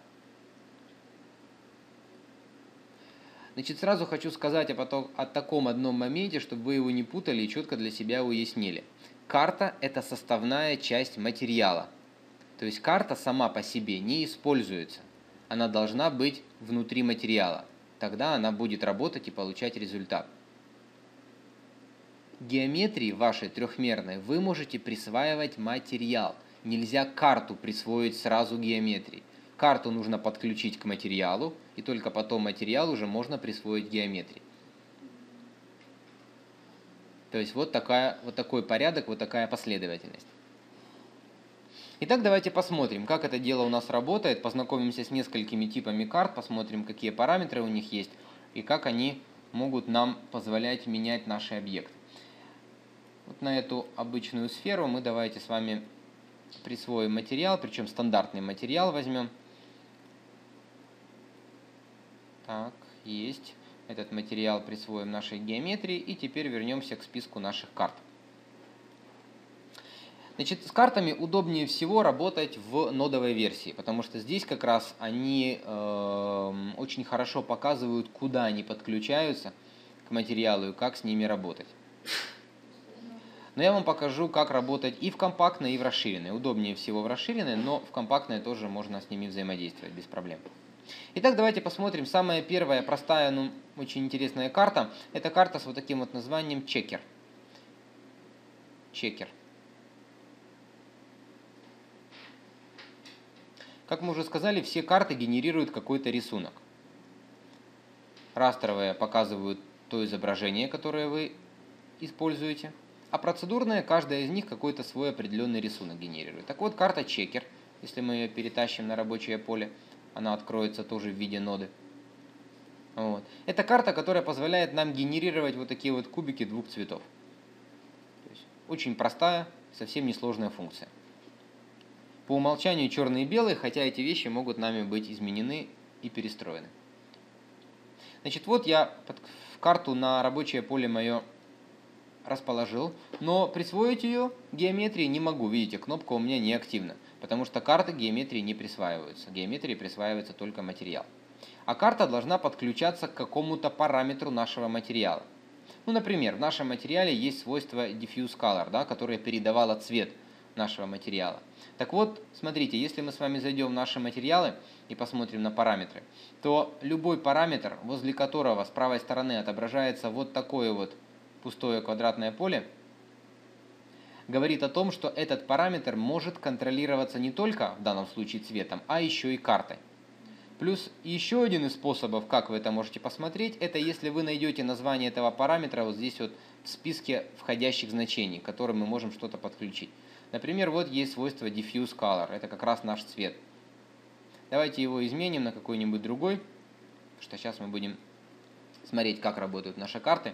Значит, сразу хочу сказать о, потом, о таком одном моменте, чтобы вы его не путали и четко для себя уяснили. Карта – это составная часть материала. То есть карта сама по себе не используется. Она должна быть внутри материала. Тогда она будет работать и получать результат. Геометрии вашей трехмерной вы можете присваивать материал. Нельзя карту присвоить сразу геометрии. Карту нужно подключить к материалу, и только потом материал уже можно присвоить геометрии. То есть вот, такая, вот такой порядок, вот такая последовательность. Итак, давайте посмотрим, как это дело у нас работает, познакомимся с несколькими типами карт, посмотрим, какие параметры у них есть, и как они могут нам позволять менять наши объекты. Вот на эту обычную сферу мы давайте с вами присвоим материал, причем стандартный материал возьмем. Так, есть. Этот материал присвоим нашей геометрии. И теперь вернемся к списку наших карт. Значит, с картами удобнее всего работать в нодовой версии, потому что здесь как раз они э, очень хорошо показывают, куда они подключаются к материалу и как с ними работать. Но я вам покажу, как работать и в компактной, и в расширенной. Удобнее всего в расширенной, но в компактной тоже можно с ними взаимодействовать без проблем. Итак, давайте посмотрим. Самая первая, простая, но очень интересная карта. Это карта с вот таким вот названием чекер. Чекер. Как мы уже сказали, все карты генерируют какой-то рисунок. Растровые показывают то изображение, которое вы используете. А процедурные, каждая из них какой-то свой определенный рисунок генерирует. Так вот, карта чекер, если мы ее перетащим на рабочее поле, она откроется тоже в виде ноды. Вот. Это карта, которая позволяет нам генерировать вот такие вот кубики двух цветов. То есть очень простая, совсем несложная функция. по умолчанию черный и белый, хотя эти вещи могут нами быть изменены и перестроены. Значит, вот я под карту на рабочее поле мое расположил, но присвоить ее геометрии не могу. Видите, кнопка у меня не активна, потому что карты геометрии не присваиваются. Геометрии присваивается только материал. А карта должна подключаться к какому-то параметру нашего материала. Ну, например, в нашем материале есть свойство diffuse color, да, которое передавало цвет нашего материала. Так вот, смотрите, если мы с вами зайдем в наши материалы и посмотрим на параметры, то любой параметр, возле которого с правой стороны отображается вот такое вот пустое квадратное поле, говорит о том, что этот параметр может контролироваться не только в данном случае цветом, а еще и картой. Плюс еще один из способов, как вы это можете посмотреть, это если вы найдете название этого параметра вот здесь вот в списке входящих значений, к которым мы можем что-то подключить. Например, вот есть свойство diffuse color, это как раз наш цвет. Давайте его изменим на какой-нибудь другой, потому что сейчас мы будем смотреть, как работают наши карты.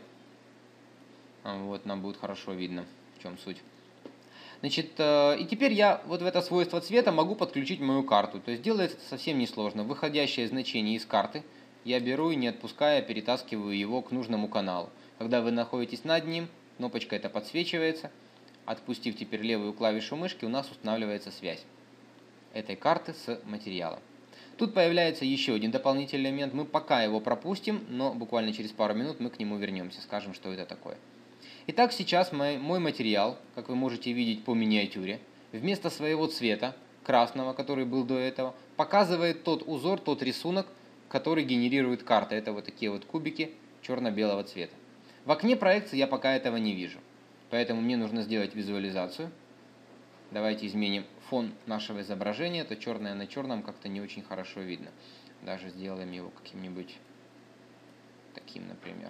Вот, нам будет хорошо видно, в чем суть. Значит, и теперь я вот в это свойство цвета могу подключить мою карту. То есть делается это совсем несложно. Выходящее значение из карты я беру и, не отпуская, перетаскиваю его к нужному каналу. Когда вы находитесь над ним, кнопочка эта подсвечивается. Отпустив теперь левую клавишу мышки, у нас устанавливается связь этой карты с материалом. Тут появляется еще один дополнительный элемент. Мы пока его пропустим, но буквально через пару минут мы к нему вернемся, скажем, что это такое. Итак, сейчас мой, мой материал, как вы можете видеть по миниатюре, вместо своего цвета, красного, который был до этого, показывает тот узор, тот рисунок, который генерирует карта. Это вот такие вот кубики черно-белого цвета. В окне проекции я пока этого не вижу, поэтому мне нужно сделать визуализацию. Давайте изменим фон нашего изображения, это черное на черном как-то не очень хорошо видно. Даже сделаем его каким-нибудь таким, например.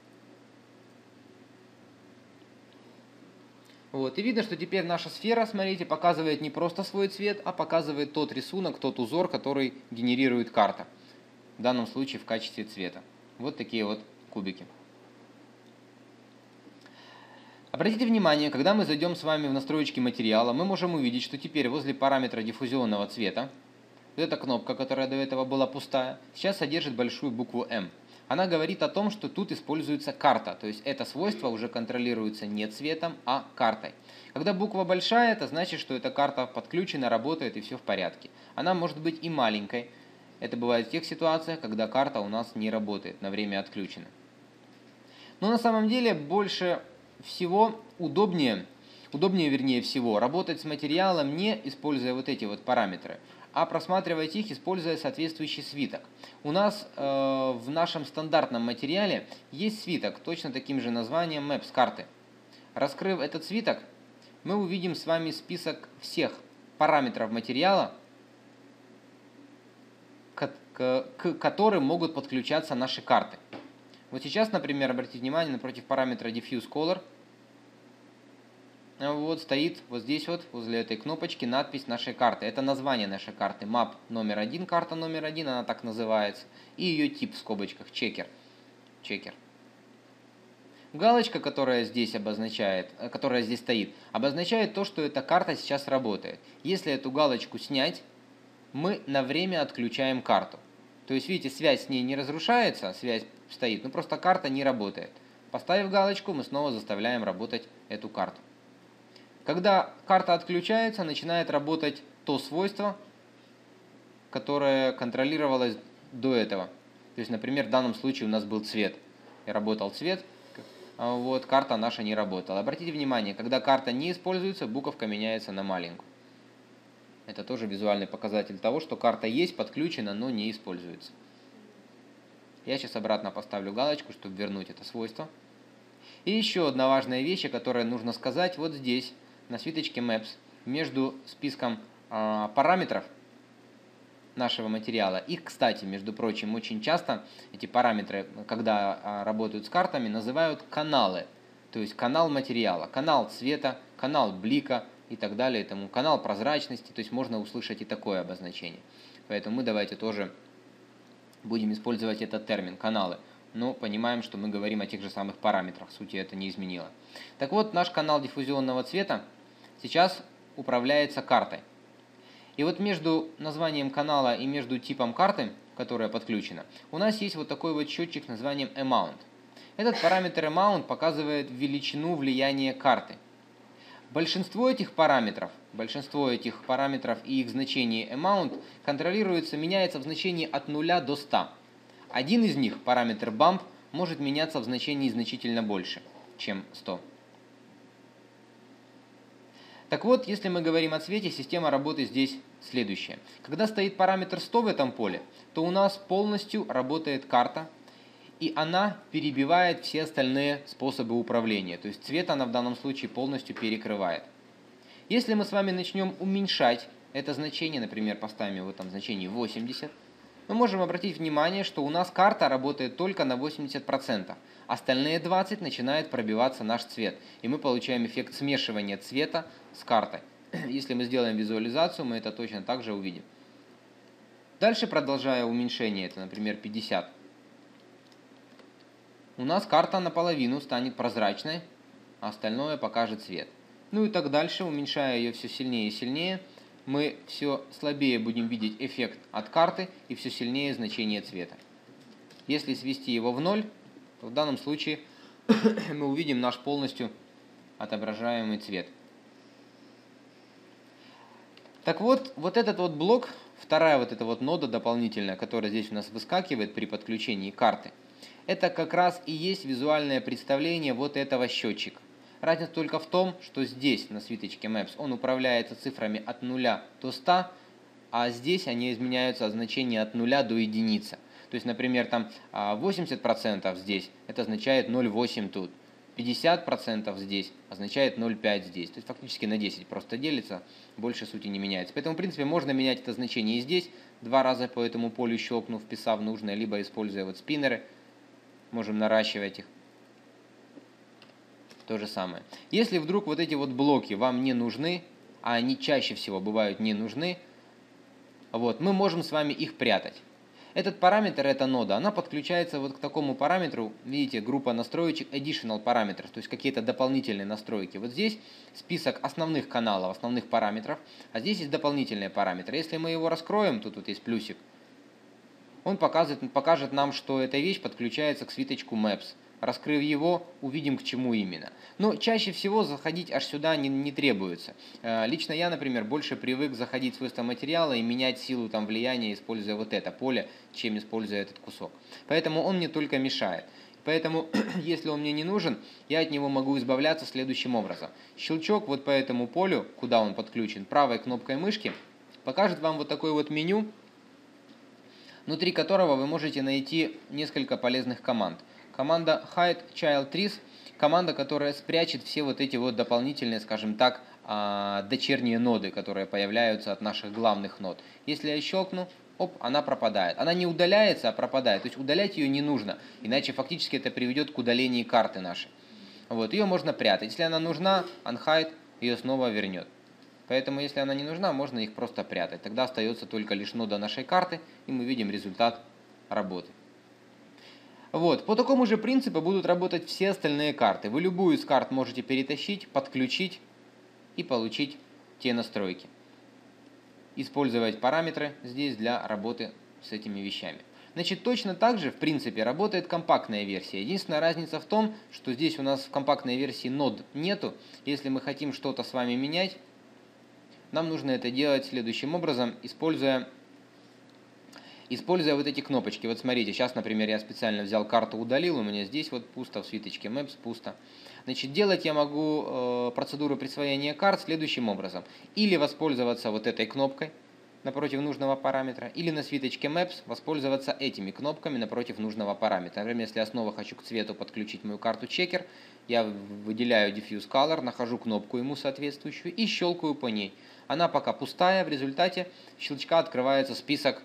Вот, и видно, что теперь наша сфера, смотрите, показывает не просто свой цвет, а показывает тот рисунок, тот узор, который генерирует карта. В данном случае в качестве цвета. Вот такие вот кубики. Обратите внимание, когда мы зайдем с вами в настройки материала, мы можем увидеть, что теперь возле параметра диффузионного цвета, вот эта кнопка, которая до этого была пустая, сейчас содержит большую букву М. Она говорит о том, что тут используется карта, то есть это свойство уже контролируется не цветом, а картой. Когда буква большая, это значит, что эта карта подключена, работает и все в порядке. Она может быть и маленькой. Это бывает в тех ситуациях, когда карта у нас не работает, на время отключена. Но на самом деле больше всего удобнее, удобнее вернее всего, работать с материалом, не используя вот эти вот параметры, а просматривать их, используя соответствующий свиток. У нас э, в нашем стандартном материале есть свиток, точно таким же названием Maps карты. Раскрыв этот свиток, мы увидим с вами список всех параметров материала, к, к, к которым могут подключаться наши карты. Вот сейчас, например, обратите внимание, напротив параметра Diffuse Color вот стоит вот здесь вот, возле этой кнопочки, надпись нашей карты. Это название нашей карты. Map номер один, карта номер один, она так называется. И ее тип в скобочках, чекер. Чекер. Галочка, которая здесь обозначает, которая здесь стоит, обозначает то, что эта карта сейчас работает. Если эту галочку снять, мы на время отключаем карту. То есть, видите, связь с ней не разрушается, связь стоит, но просто карта не работает. Поставив галочку, мы снова заставляем работать эту карту. Когда карта отключается, начинает работать то свойство, которое контролировалось до этого. То есть, например, в данном случае у нас был цвет. И работал цвет, вот, карта наша не работала. Обратите внимание, когда карта не используется, буковка меняется на маленькую. Это тоже визуальный показатель того, что карта есть, подключена, но не используется. Я сейчас обратно поставлю галочку, чтобы вернуть это свойство. И еще одна важная вещь, которую нужно сказать, вот здесь, на свиточке Maps, между списком э, параметров нашего материала. Их, кстати, между прочим, очень часто эти параметры, когда э, работают с картами, называют каналы. То есть канал материала, канал цвета, канал блика и так далее, тому канал прозрачности. То есть можно услышать и такое обозначение. Поэтому мы давайте тоже будем использовать этот термин каналы. Но понимаем, что мы говорим о тех же самых параметрах, сути это не изменило. Так вот, наш канал диффузионного цвета сейчас управляется картой. И вот между названием канала и между типом карты, которая подключена, у нас есть вот такой вот счетчик с названием Amount. Этот параметр Amount показывает величину влияния карты. Большинство этих параметров, большинство этих параметров и их значение Amount контролируется, меняется в значении от нуля до ста. Один из них, параметр Bump, может меняться в значении значительно больше, чем сто. Так вот, если мы говорим о цвете, система работы здесь следующая. Когда стоит параметр сто в этом поле, то у нас полностью работает карта, и она перебивает все остальные способы управления. То есть цвет она в данном случае полностью перекрывает. Если мы с вами начнем уменьшать это значение, например, поставим его там значение восемьдесят, мы можем обратить внимание, что у нас карта работает только на восемьдесят процентов. Остальные двадцать процентов начинает пробиваться наш цвет. И мы получаем эффект смешивания цвета с картой. Если мы сделаем визуализацию, мы это точно так же увидим. Дальше, продолжая уменьшение, это, например, пятьдесят. У нас карта наполовину станет прозрачной, а остальное покажет цвет. Ну и так дальше, уменьшая ее все сильнее и сильнее, мы все слабее будем видеть эффект от карты и все сильнее значение цвета. Если свести его в ноль, то в данном случае мы увидим наш полностью отображаемый цвет. Так вот, вот этот вот блок, вторая вот эта вот нода дополнительная, которая здесь у нас выскакивает при подключении карты, это как раз и есть визуальное представление вот этого счетчика. Разница только в том, что здесь на свиточке Maps он управляется цифрами от нуля до ста, а здесь они изменяются от значения от нуля до единицы. То есть, например, там восемьдесят процентов здесь, это означает ноль целых восемь десятых тут. пятьдесят процентов здесь означает ноль целых пять десятых здесь. То есть, фактически на десять просто делится, больше сути не меняется. Поэтому, в принципе, можно менять это значение и здесь, два раза по этому полю щелкнув, вписав нужное, либо используя вот спиннеры, можем наращивать их. То же самое. Если вдруг вот эти вот блоки вам не нужны, а они чаще всего бывают не нужны, вот, мы можем с вами их прятать. Этот параметр, эта нода, она подключается вот к такому параметру, видите, группа настроечек Additional параметров, то есть какие-то дополнительные настройки. Вот здесь список основных каналов, основных параметров, а здесь есть дополнительные параметры. Если мы его раскроем, тут вот есть плюсик, он покажет, покажет нам, что эта вещь подключается к свиточку Maps. Раскрыв его, увидим, к чему именно. Но чаще всего заходить аж сюда не, не требуется. Лично я, например, больше привык заходить в свойства материала и менять силу там, влияния, используя вот это поле, чем используя этот кусок. Поэтому он мне только мешает. Поэтому, если он мне не нужен, я от него могу избавляться следующим образом. Щелчок вот по этому полю, куда он подключен, правой кнопкой мышки, покажет вам вот такое вот меню, внутри которого вы можете найти несколько полезных команд. Команда Hide Child Trees, команда, которая спрячет все вот эти вот дополнительные, скажем так, дочерние ноды, которые появляются от наших главных нод. Если я щелкну, оп, она пропадает. Она не удаляется, а пропадает. То есть удалять ее не нужно, иначе фактически это приведет к удалению карты нашей. Вот, ее можно прятать. Если она нужна, Unhide ее снова вернет. Поэтому, если она не нужна, можно их просто прятать. Тогда остается только лишь нода нашей карты, и мы видим результат работы. Вот, по такому же принципу будут работать все остальные карты. Вы любую из карт можете перетащить, подключить и получить те настройки. Использовать параметры здесь для работы с этими вещами. Значит, точно так же, в принципе, работает компактная версия. Единственная разница в том, что здесь у нас в компактной версии нод нету. Если мы хотим что-то с вами менять, нам нужно это делать следующим образом, используя... Используя вот эти кнопочки. Вот смотрите, сейчас, например, я специально взял карту, удалил, у меня здесь вот пусто, в свиточке Maps пусто. Значит, делать я могу э, процедуру присвоения карт следующим образом. Или воспользоваться вот этой кнопкой напротив нужного параметра, или на свиточке Maps воспользоваться этими кнопками напротив нужного параметра. Например, если я снова хочу к цвету подключить мою карту Checker, я выделяю Diffuse Color, нахожу кнопку ему соответствующую и щелкаю по ней. Она пока пустая, в результате щелчка открывается список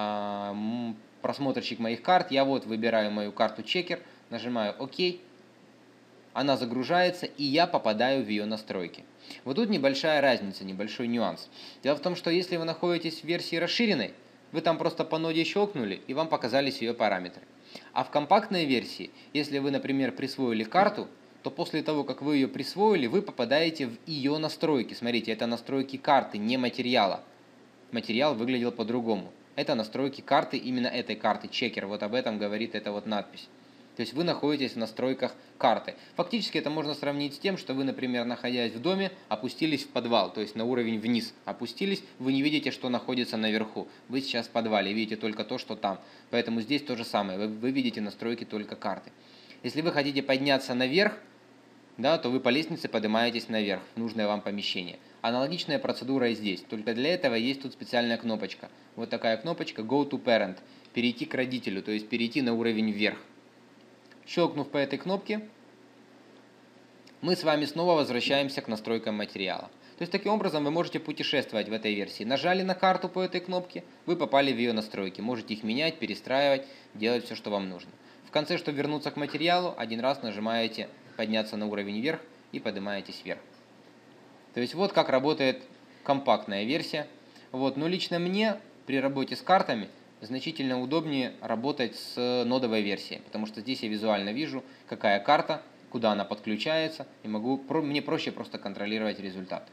просмотрщик моих карт. Я вот выбираю мою карту Checker, нажимаю ОК, она загружается, и я попадаю в ее настройки. Вот тут небольшая разница, небольшой нюанс. Дело в том, что если вы находитесь в версии расширенной, вы там просто по ноде щелкнули, и вам показались ее параметры. А в компактной версии, если вы, например, присвоили карту, то после того, как вы ее присвоили, вы попадаете в ее настройки. Смотрите, это настройки карты, не материала. материал выглядел по-другому. Это настройки карты, именно этой карты, чекер. Вот об этом говорит эта вот надпись. То есть вы находитесь в настройках карты. Фактически это можно сравнить с тем, что вы, например, находясь в доме, опустились в подвал, то есть на уровень вниз опустились, вы не видите, что находится наверху. Вы сейчас в подвале, видите только то, что там. Поэтому здесь то же самое, вы, вы видите настройки только карты. Если вы хотите подняться наверх, да, то вы по лестнице поднимаетесь наверх, в нужное вам помещение. Аналогичная процедура и здесь, только для этого есть тут специальная кнопочка. Вот такая кнопочка Go to Parent, перейти к родителю, то есть перейти на уровень вверх. Щелкнув по этой кнопке, мы с вами снова возвращаемся к настройкам материала. То есть таким образом вы можете путешествовать в этой версии. Нажали на карту по этой кнопке, вы попали в ее настройки. Можете их менять, перестраивать, делать все, что вам нужно. В конце, чтобы вернуться к материалу, один раз нажимаете подняться на уровень вверх и поднимаетесь вверх. То есть вот как работает компактная версия. Вот. Но лично мне при работе с картами значительно удобнее работать с нодовой версией, потому что здесь я визуально вижу, какая карта, куда она подключается, и могу, мне проще просто контролировать результат.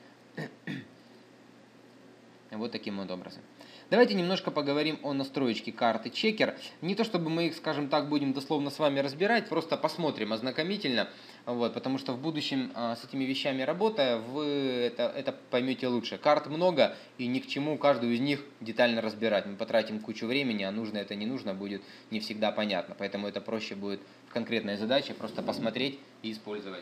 Вот таким вот образом. Давайте немножко поговорим о настроечке карты чекер. Не то чтобы мы их, скажем так, будем дословно с вами разбирать, просто посмотрим ознакомительно, вот, потому что в будущем а, с этими вещами работая, вы это, это поймете лучше. Карт много, и ни к чему каждую из них детально разбирать. Мы потратим кучу времени, а нужно это не нужно будет не всегда понятно. Поэтому это проще будет в конкретной задаче просто посмотреть и использовать.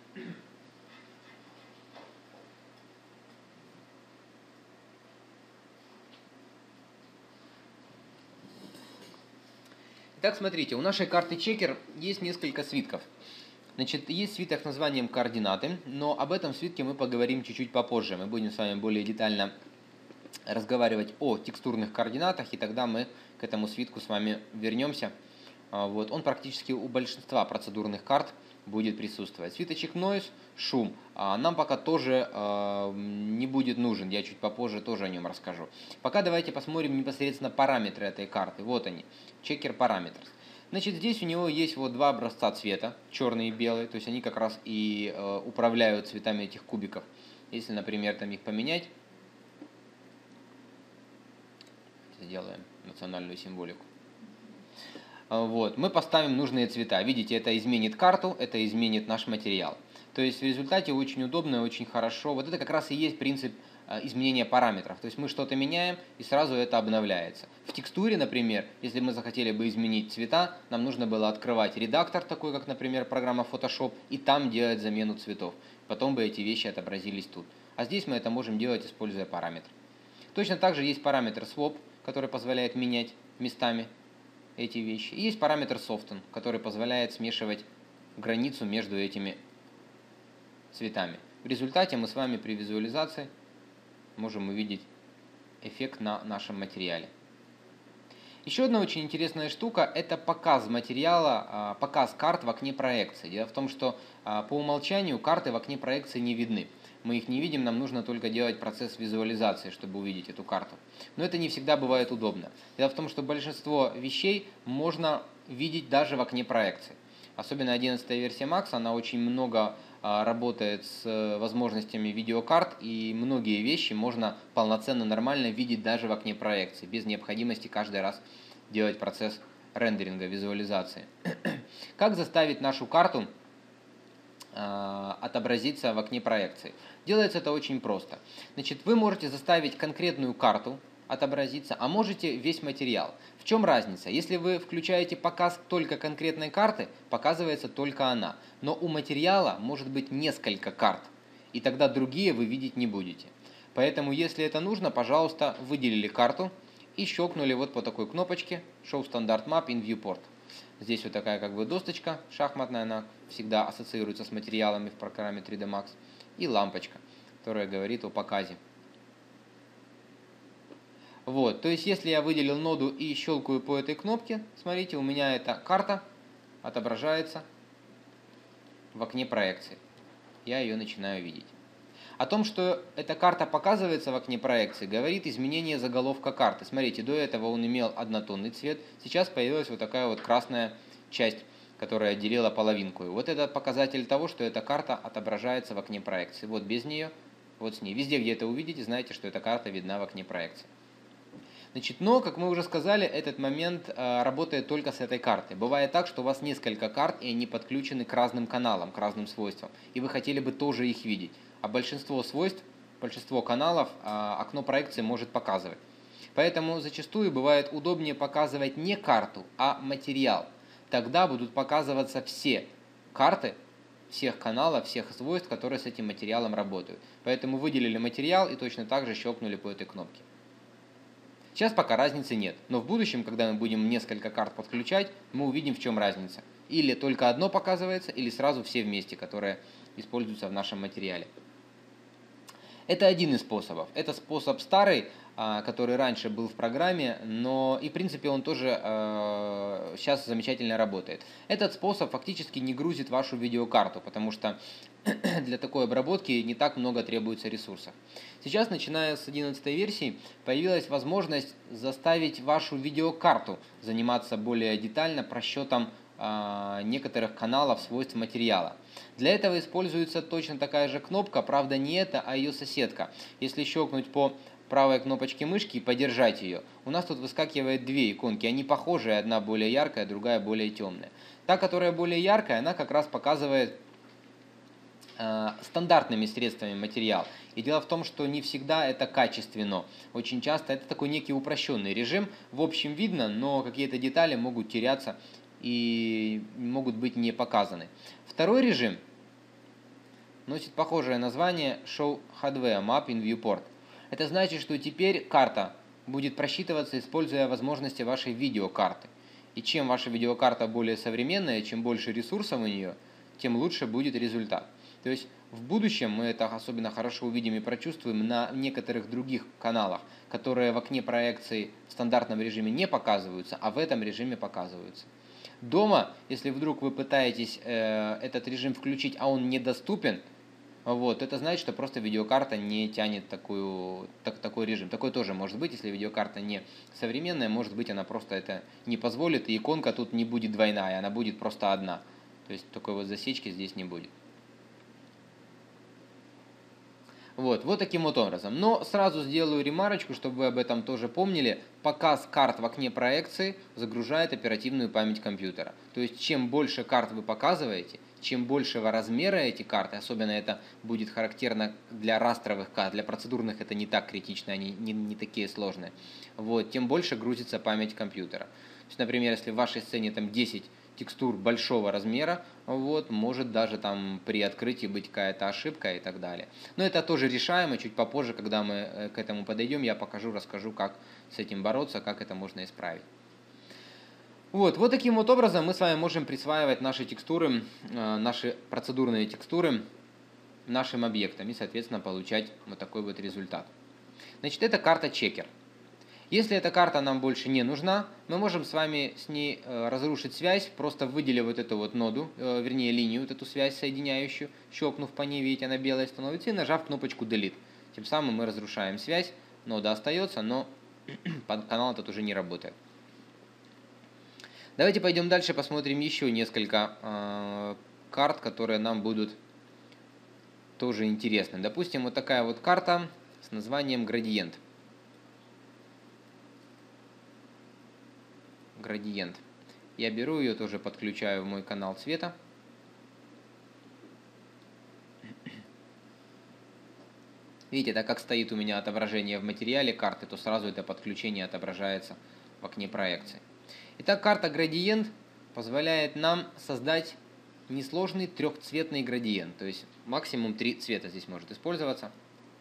Итак, смотрите, у нашей карты чекер есть несколько свитков. Значит, есть свиток с названием координаты, но об этом свитке мы поговорим чуть-чуть попозже. Мы будем с вами более детально разговаривать о текстурных координатах, и тогда мы к этому свитку с вами вернемся. Вот. Он практически у большинства процедурных карт будет присутствовать. Свиточек Noise, шум, нам пока тоже э, не будет нужен, я чуть попозже тоже о нем расскажу. Пока давайте посмотрим непосредственно параметры этой карты. Вот они, чекер параметры. Значит, здесь у него есть вот два образца цвета, черный и белый, то есть они как раз и э, управляют цветами этих кубиков. Если, например, там их поменять, сделаем национальную символику. Вот, мы поставим нужные цвета. Видите, это изменит карту, это изменит наш материал. То есть в результате очень удобно и очень хорошо. Вот это как раз и есть принцип изменения параметров. То есть мы что-то меняем, и сразу это обновляется. В текстуре, например, если мы захотели бы изменить цвета, нам нужно было открывать редактор, такой как, например, программа Photoshop, и там делать замену цветов. Потом бы эти вещи отобразились тут. А здесь мы это можем делать, используя параметры. Точно так же есть параметр Swap, который позволяет менять местами эти вещи. И есть параметр Soften, который позволяет смешивать границу между этими цветами. В результате мы с вами при визуализации можем увидеть эффект на нашем материале. Еще одна очень интересная штука – это показ материала, показ карт в окне проекции. Дело в том, что по умолчанию карты в окне проекции не видны. Мы их не видим, нам нужно только делать процесс визуализации, чтобы увидеть эту карту. Но это не всегда бывает удобно. Дело в том, что большинство вещей можно видеть даже в окне проекции. Особенно одиннадцатая версия Max, она очень много работает с возможностями видеокарт, и многие вещи можно полноценно, нормально видеть даже в окне проекции, без необходимости каждый раз делать процесс рендеринга, визуализации. Как заставить нашу карту отобразиться в окне проекции? Делается это очень просто. Значит, вы можете заставить конкретную карту отобразиться, а можете весь материал. В чем разница? Если вы включаете показ только конкретной карты, показывается только она. Но у материала может быть несколько карт, и тогда другие вы видеть не будете. Поэтому, если это нужно, пожалуйста, выделили карту и щелкнули вот по такой кнопочке Show Standard Map in Viewport. Здесь вот такая как бы досточка шахматная, она всегда ассоциируется с материалами в программе три дэ Max. И лампочка, которая говорит о показе. Вот, то есть, если я выделил ноду и щелкаю по этой кнопке, смотрите, у меня эта карта отображается в окне проекции. Я ее начинаю видеть. О том, что эта карта показывается в окне проекции, говорит изменение заголовка карты. Смотрите, до этого он имел однотонный цвет, сейчас появилась вот такая вот красная часть, которая отделила половинку. И вот это показатель того, что эта карта отображается в окне проекции. Вот без нее, вот с ней. Везде, где это увидите, знаете, что эта карта видна в окне проекции. Значит, но, как мы уже сказали, этот момент э, работает только с этой картой. Бывает так, что у вас несколько карт, и они подключены к разным каналам, к разным свойствам, и вы хотели бы тоже их видеть. А большинство свойств, большинство каналов э, окно проекции может показывать. Поэтому зачастую бывает удобнее показывать не карту, а материал. Тогда будут показываться все карты всех каналов, всех свойств, которые с этим материалом работают. Поэтому выделили материал и точно так же щелкнули по этой кнопке. Сейчас пока разницы нет, но в будущем, когда мы будем несколько карт подключать, мы увидим, в чем разница. Или только одно показывается, или сразу все вместе, которые используются в нашем материале. Это один из способов. Это способ старый, который раньше был в программе, но и в принципе он тоже э, сейчас замечательно работает. Этот способ фактически не грузит вашу видеокарту, потому что для такой обработки не так много требуется ресурсов. Сейчас, начиная с одиннадцатой версии, появилась возможность заставить вашу видеокарту заниматься более детально просчетом э, некоторых каналов свойств материала. Для этого используется точно такая же кнопка, правда не эта, а ее соседка. Если щелкнуть по правой кнопочке мышки и подержать ее, у нас тут выскакивает две иконки, они похожие, одна более яркая, другая более темная. Та, которая более яркая, она как раз показывает э, стандартными средствами материал. И дело в том, что не всегда это качественно. Очень часто это такой некий упрощенный режим. В общем видно, но какие-то детали могут теряться и могут быть не показаны. Второй режим носит похожее название Show Hardware Map in Viewport. Это значит, что теперь карта будет просчитываться, используя возможности вашей видеокарты. И чем ваша видеокарта более современная, чем больше ресурсов у нее, тем лучше будет результат. То есть в будущем мы это особенно хорошо увидим и прочувствуем на некоторых других каналах, которые в окне проекции в стандартном режиме не показываются, а в этом режиме показываются. Дома, если вдруг вы пытаетесь э, этот режим включить, а он недоступен, вот, это значит, что просто видеокарта не тянет такую, так, такой режим. Такой тоже может быть, если видеокарта не современная, может быть, она просто это не позволит, и иконка тут не будет двойная, она будет просто одна. То есть такой вот засечки здесь не будет. Вот, вот таким вот образом. Но сразу сделаю ремарочку, чтобы вы об этом тоже помнили. Показ карт в окне проекции загружает оперативную память компьютера. То есть, чем больше карт вы показываете, чем большего размера эти карты, особенно это будет характерно для растровых карт, для процедурных это не так критично, они не, не такие сложные, вот, тем больше грузится память компьютера. То есть, например, если в вашей сцене там десять текстур большого размера, вот, может даже там при открытии быть какая-то ошибка и так далее. Но это тоже решаемо, чуть попозже, когда мы к этому подойдем, я покажу, расскажу, как с этим бороться, как это можно исправить. Вот, вот таким вот образом мы с вами можем присваивать наши текстуры, наши процедурные текстуры нашим объектам и, соответственно, получать вот такой вот результат. Значит, это карта чекер. Если эта карта нам больше не нужна, мы можем с вами с ней разрушить связь, просто выделив вот эту вот ноду, вернее линию, вот эту связь соединяющую, щелкнув по ней, видите, она белая становится, и нажав кнопочку Delete. Тем самым мы разрушаем связь, нода остается, но канал этот уже не работает. Давайте пойдем дальше, посмотрим еще несколько э, карт, которые нам будут тоже интересны. Допустим, вот такая вот карта с названием градиент. Градиент. Я беру ее, тоже подключаю в мой канал цвета. Видите, так как стоит у меня отображение в материале карты, то сразу это подключение отображается в окне проекции. Итак, карта градиент позволяет нам создать несложный трехцветный градиент. То есть максимум три цвета здесь может использоваться.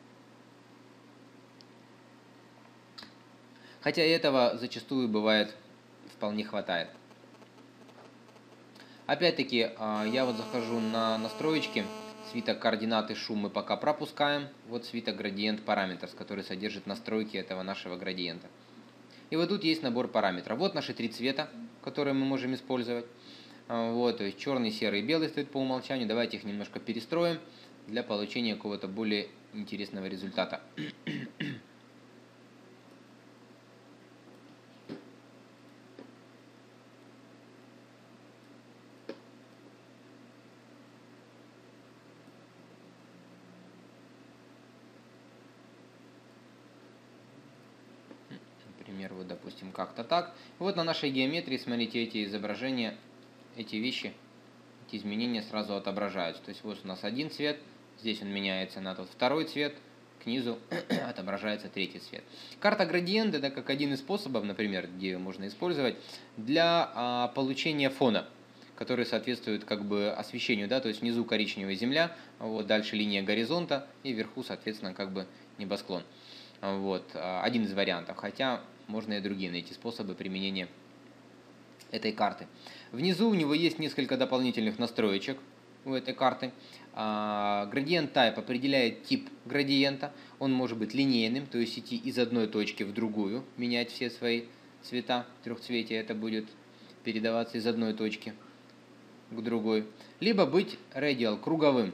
Хотя и этого зачастую бывает вполне хватает. Опять-таки, я вот захожу на настроечки. Свиток координаты шум мы пока пропускаем. Вот свиток градиент параметров, который содержит настройки этого нашего градиента. И вот тут есть набор параметров. Вот наши три цвета, которые мы можем использовать. Вот, то есть черный, серый и белый стоит по умолчанию. Давайте их немножко перестроим для получения какого-то более интересного результата. допустим, как-то так. Вот на нашей геометрии, смотрите, эти изображения, эти вещи, эти изменения сразу отображаются. То есть вот у нас один цвет, здесь он меняется на тот второй цвет, к низу отображается третий цвет. Карта градиента — это как один из способов, например, где можно использовать для а, получения фона, который соответствует как бы освещению, да, то есть внизу коричневая земля, вот дальше линия горизонта и вверху, соответственно, как бы небосклон. Вот один из вариантов, хотя можно и другие найти способы применения этой карты. Внизу у него есть несколько дополнительных настроечек у этой карты. Gradient Type определяет тип градиента. Он может быть линейным, то есть идти из одной точки в другую, менять все свои цвета трехцветия. Это будет передаваться из одной точки к другой. Либо быть radial, круговым.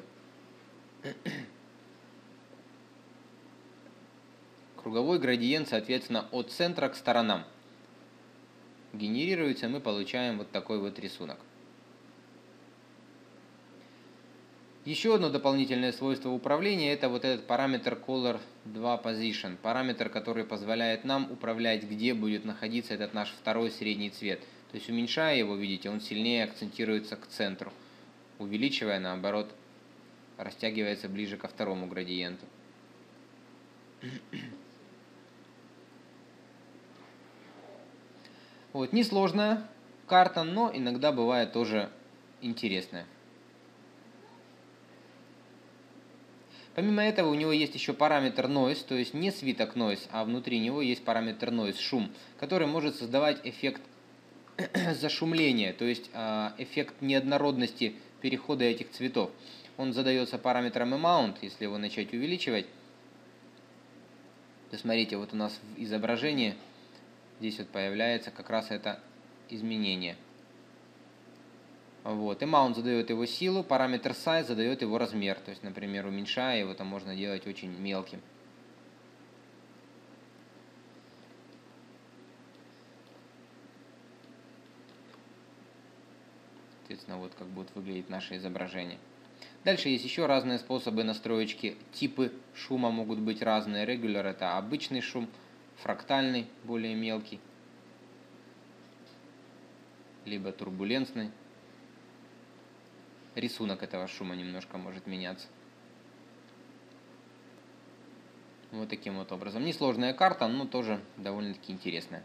Круговой градиент, соответственно, от центра к сторонам генерируется, мы получаем вот такой вот рисунок. Еще одно дополнительное свойство управления — это вот этот параметр Color два Position. Параметр, который позволяет нам управлять, где будет находиться этот наш второй средний цвет. То есть, уменьшая его, видите, он сильнее акцентируется к центру. Увеличивая, наоборот, растягивается ближе ко второму градиенту. Вот, несложная карта, но иногда бывает тоже интересная. Помимо этого, у него есть еще параметр Noise, то есть не свиток Noise, а внутри него есть параметр Noise, шум, который может создавать эффект зашумления, то есть эффект неоднородности перехода этих цветов. Он задается параметром Amount, если его начать увеличивать, то смотрите, вот у нас в изображении здесь вот появляется как раз это изменение. Вот. Amount задает его силу, параметр Size задает его размер. То есть, например, уменьшая его, там можно делать очень мелким. Соответственно, вот как будет выглядеть наше изображение. Дальше есть еще разные способы настроечки. Типы шума могут быть разные. Regular — это обычный шум, фрактальный, более мелкий, либо турбулентный. Рисунок этого шума немножко может меняться. Вот таким вот образом. Несложная карта, но тоже довольно-таки интересная.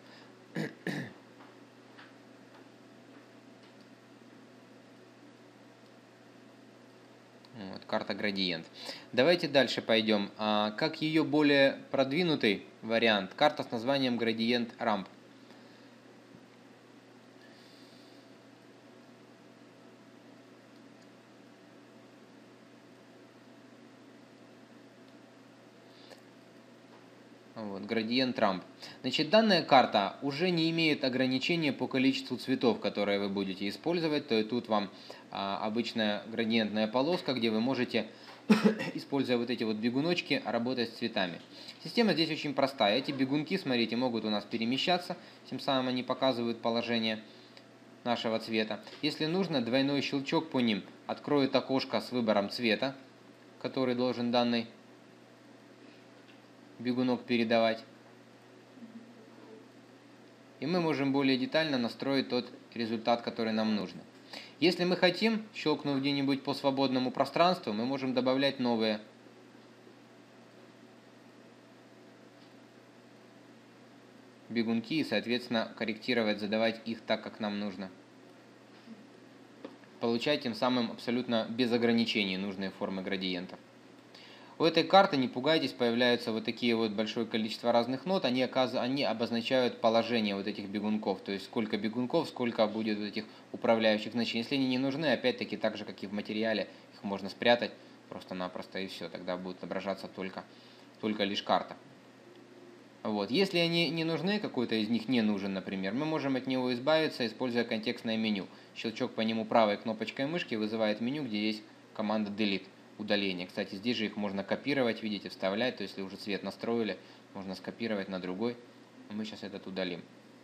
Вот, карта градиент. Давайте дальше пойдем. А, как ее более продвинутый вариант, карта с названием Gradient Ramp. Вот, Gradient Ramp. Значит, данная карта уже не имеет ограничения по количеству цветов, которые вы будете использовать. То есть тут вам а, обычная градиентная полоска, где вы можете, используя вот эти вот бегуночки, работать с цветами. Система здесь очень простая. Эти бегунки, смотрите, могут у нас перемещаться, тем самым они показывают положение нашего цвета. Если нужно, двойной щелчок по ним откроет окошко с выбором цвета, который должен данный бегунок передавать. И мы можем более детально настроить тот результат, который нам нужен. Если мы хотим, щелкнув где-нибудь по свободному пространству, мы можем добавлять новые бегунки и, соответственно, корректировать, задавать их так, как нам нужно. Получать тем самым абсолютно без ограничений нужные формы градиентов. У этой карты, не пугайтесь, появляются вот такие вот большое количество разных нот, они, они обозначают положение вот этих бегунков, то есть сколько бегунков, сколько будет вот этих управляющих значений. Если они не нужны, опять-таки, так же, как и в материале, их можно спрятать просто-напросто и все, тогда будет отображаться только, только лишь карта. Вот. Если они не нужны, какой-то из них не нужен, например, мы можем от него избавиться, используя контекстное меню. Щелчок по нему правой кнопочкой мышки вызывает меню, где есть команда Delete. Удаление. Кстати, здесь же их можно копировать, видите, вставлять, то есть если уже цвет настроили, можно скопировать на другой. Мы сейчас этот удалим.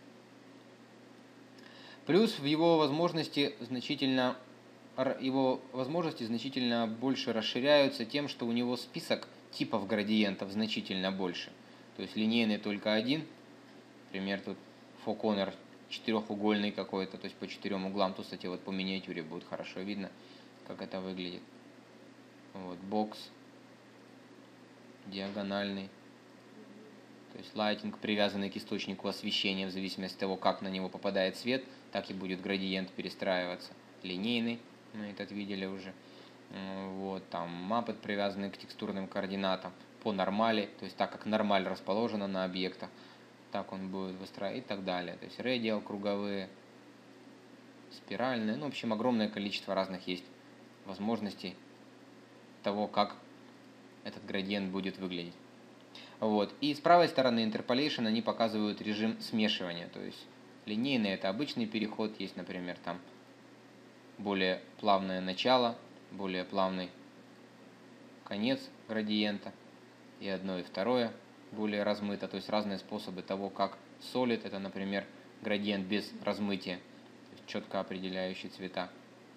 Плюс в его возможности значительно, его возможности значительно больше расширяются тем, что у него список типов градиентов значительно больше. То есть линейный только один, Например, тут фоконер четырехугольный какой-то, то есть по четырем углам. Тут, кстати, вот по миниатюре будет хорошо видно, как это выглядит. Вот, бокс диагональный. То есть лайтинг, привязанный к источнику освещения, в зависимости от того, как на него попадает свет, так и будет градиент перестраиваться. Линейный, мы этот видели уже. Вот, там маппет, привязанный к текстурным координатам по нормали, то есть так как нормаль расположена на объектах, так он будет выстраивать и так далее. То есть радиал, круговые, спиральные, ну, в общем, огромное количество разных есть возможностей того, как этот градиент будет выглядеть. Вот. И с правой стороны Interpolation они показывают режим смешивания, то есть линейный это обычный переход, есть, например, там более плавное начало, более плавный конец градиента, и одно и второе более размыто, то есть разные способы того, как Solid, это, например, градиент без размытия, то есть четко определяющий цвета.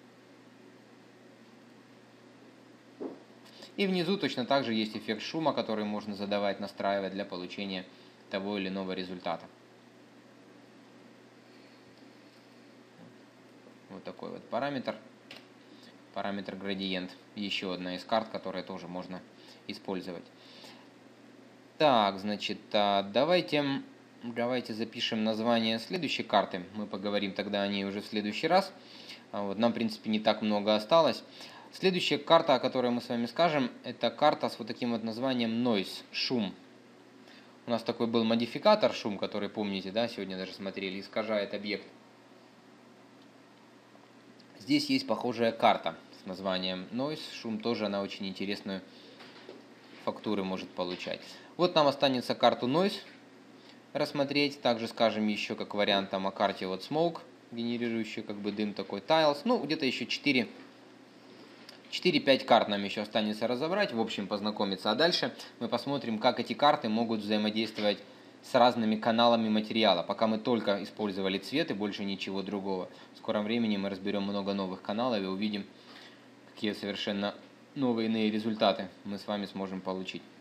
И внизу точно так же есть эффект шума, который можно задавать, настраивать для получения того или иного результата. Вот такой вот параметр. Параметр градиент. Еще одна из карт, которые тоже можно использовать. Так, значит, давайте, давайте запишем название следующей карты. Мы поговорим тогда о ней уже в следующий раз. Вот, нам, в принципе, не так много осталось. Следующая карта, о которой мы с вами скажем, это карта с вот таким вот названием Noise, шум. У нас такой был модификатор шум, который, помните, да, сегодня даже смотрели, искажает объект. Здесь есть похожая карта с названием Noise, шум тоже, она очень интересную фактуры может получать. Вот нам останется карту Noise рассмотреть, также скажем еще как вариант там о карте вот Smoke, генерирующий как бы дым такой, Tiles, ну где-то еще четыре четыре-пять карт нам еще останется разобрать, в общем познакомиться. А дальше мы посмотрим, как эти карты могут взаимодействовать с разными каналами материала. Пока мы только использовали цвет и больше ничего другого. В скором времени мы разберем много новых каналов и увидим, какие совершенно новые иные результаты мы с вами сможем получить.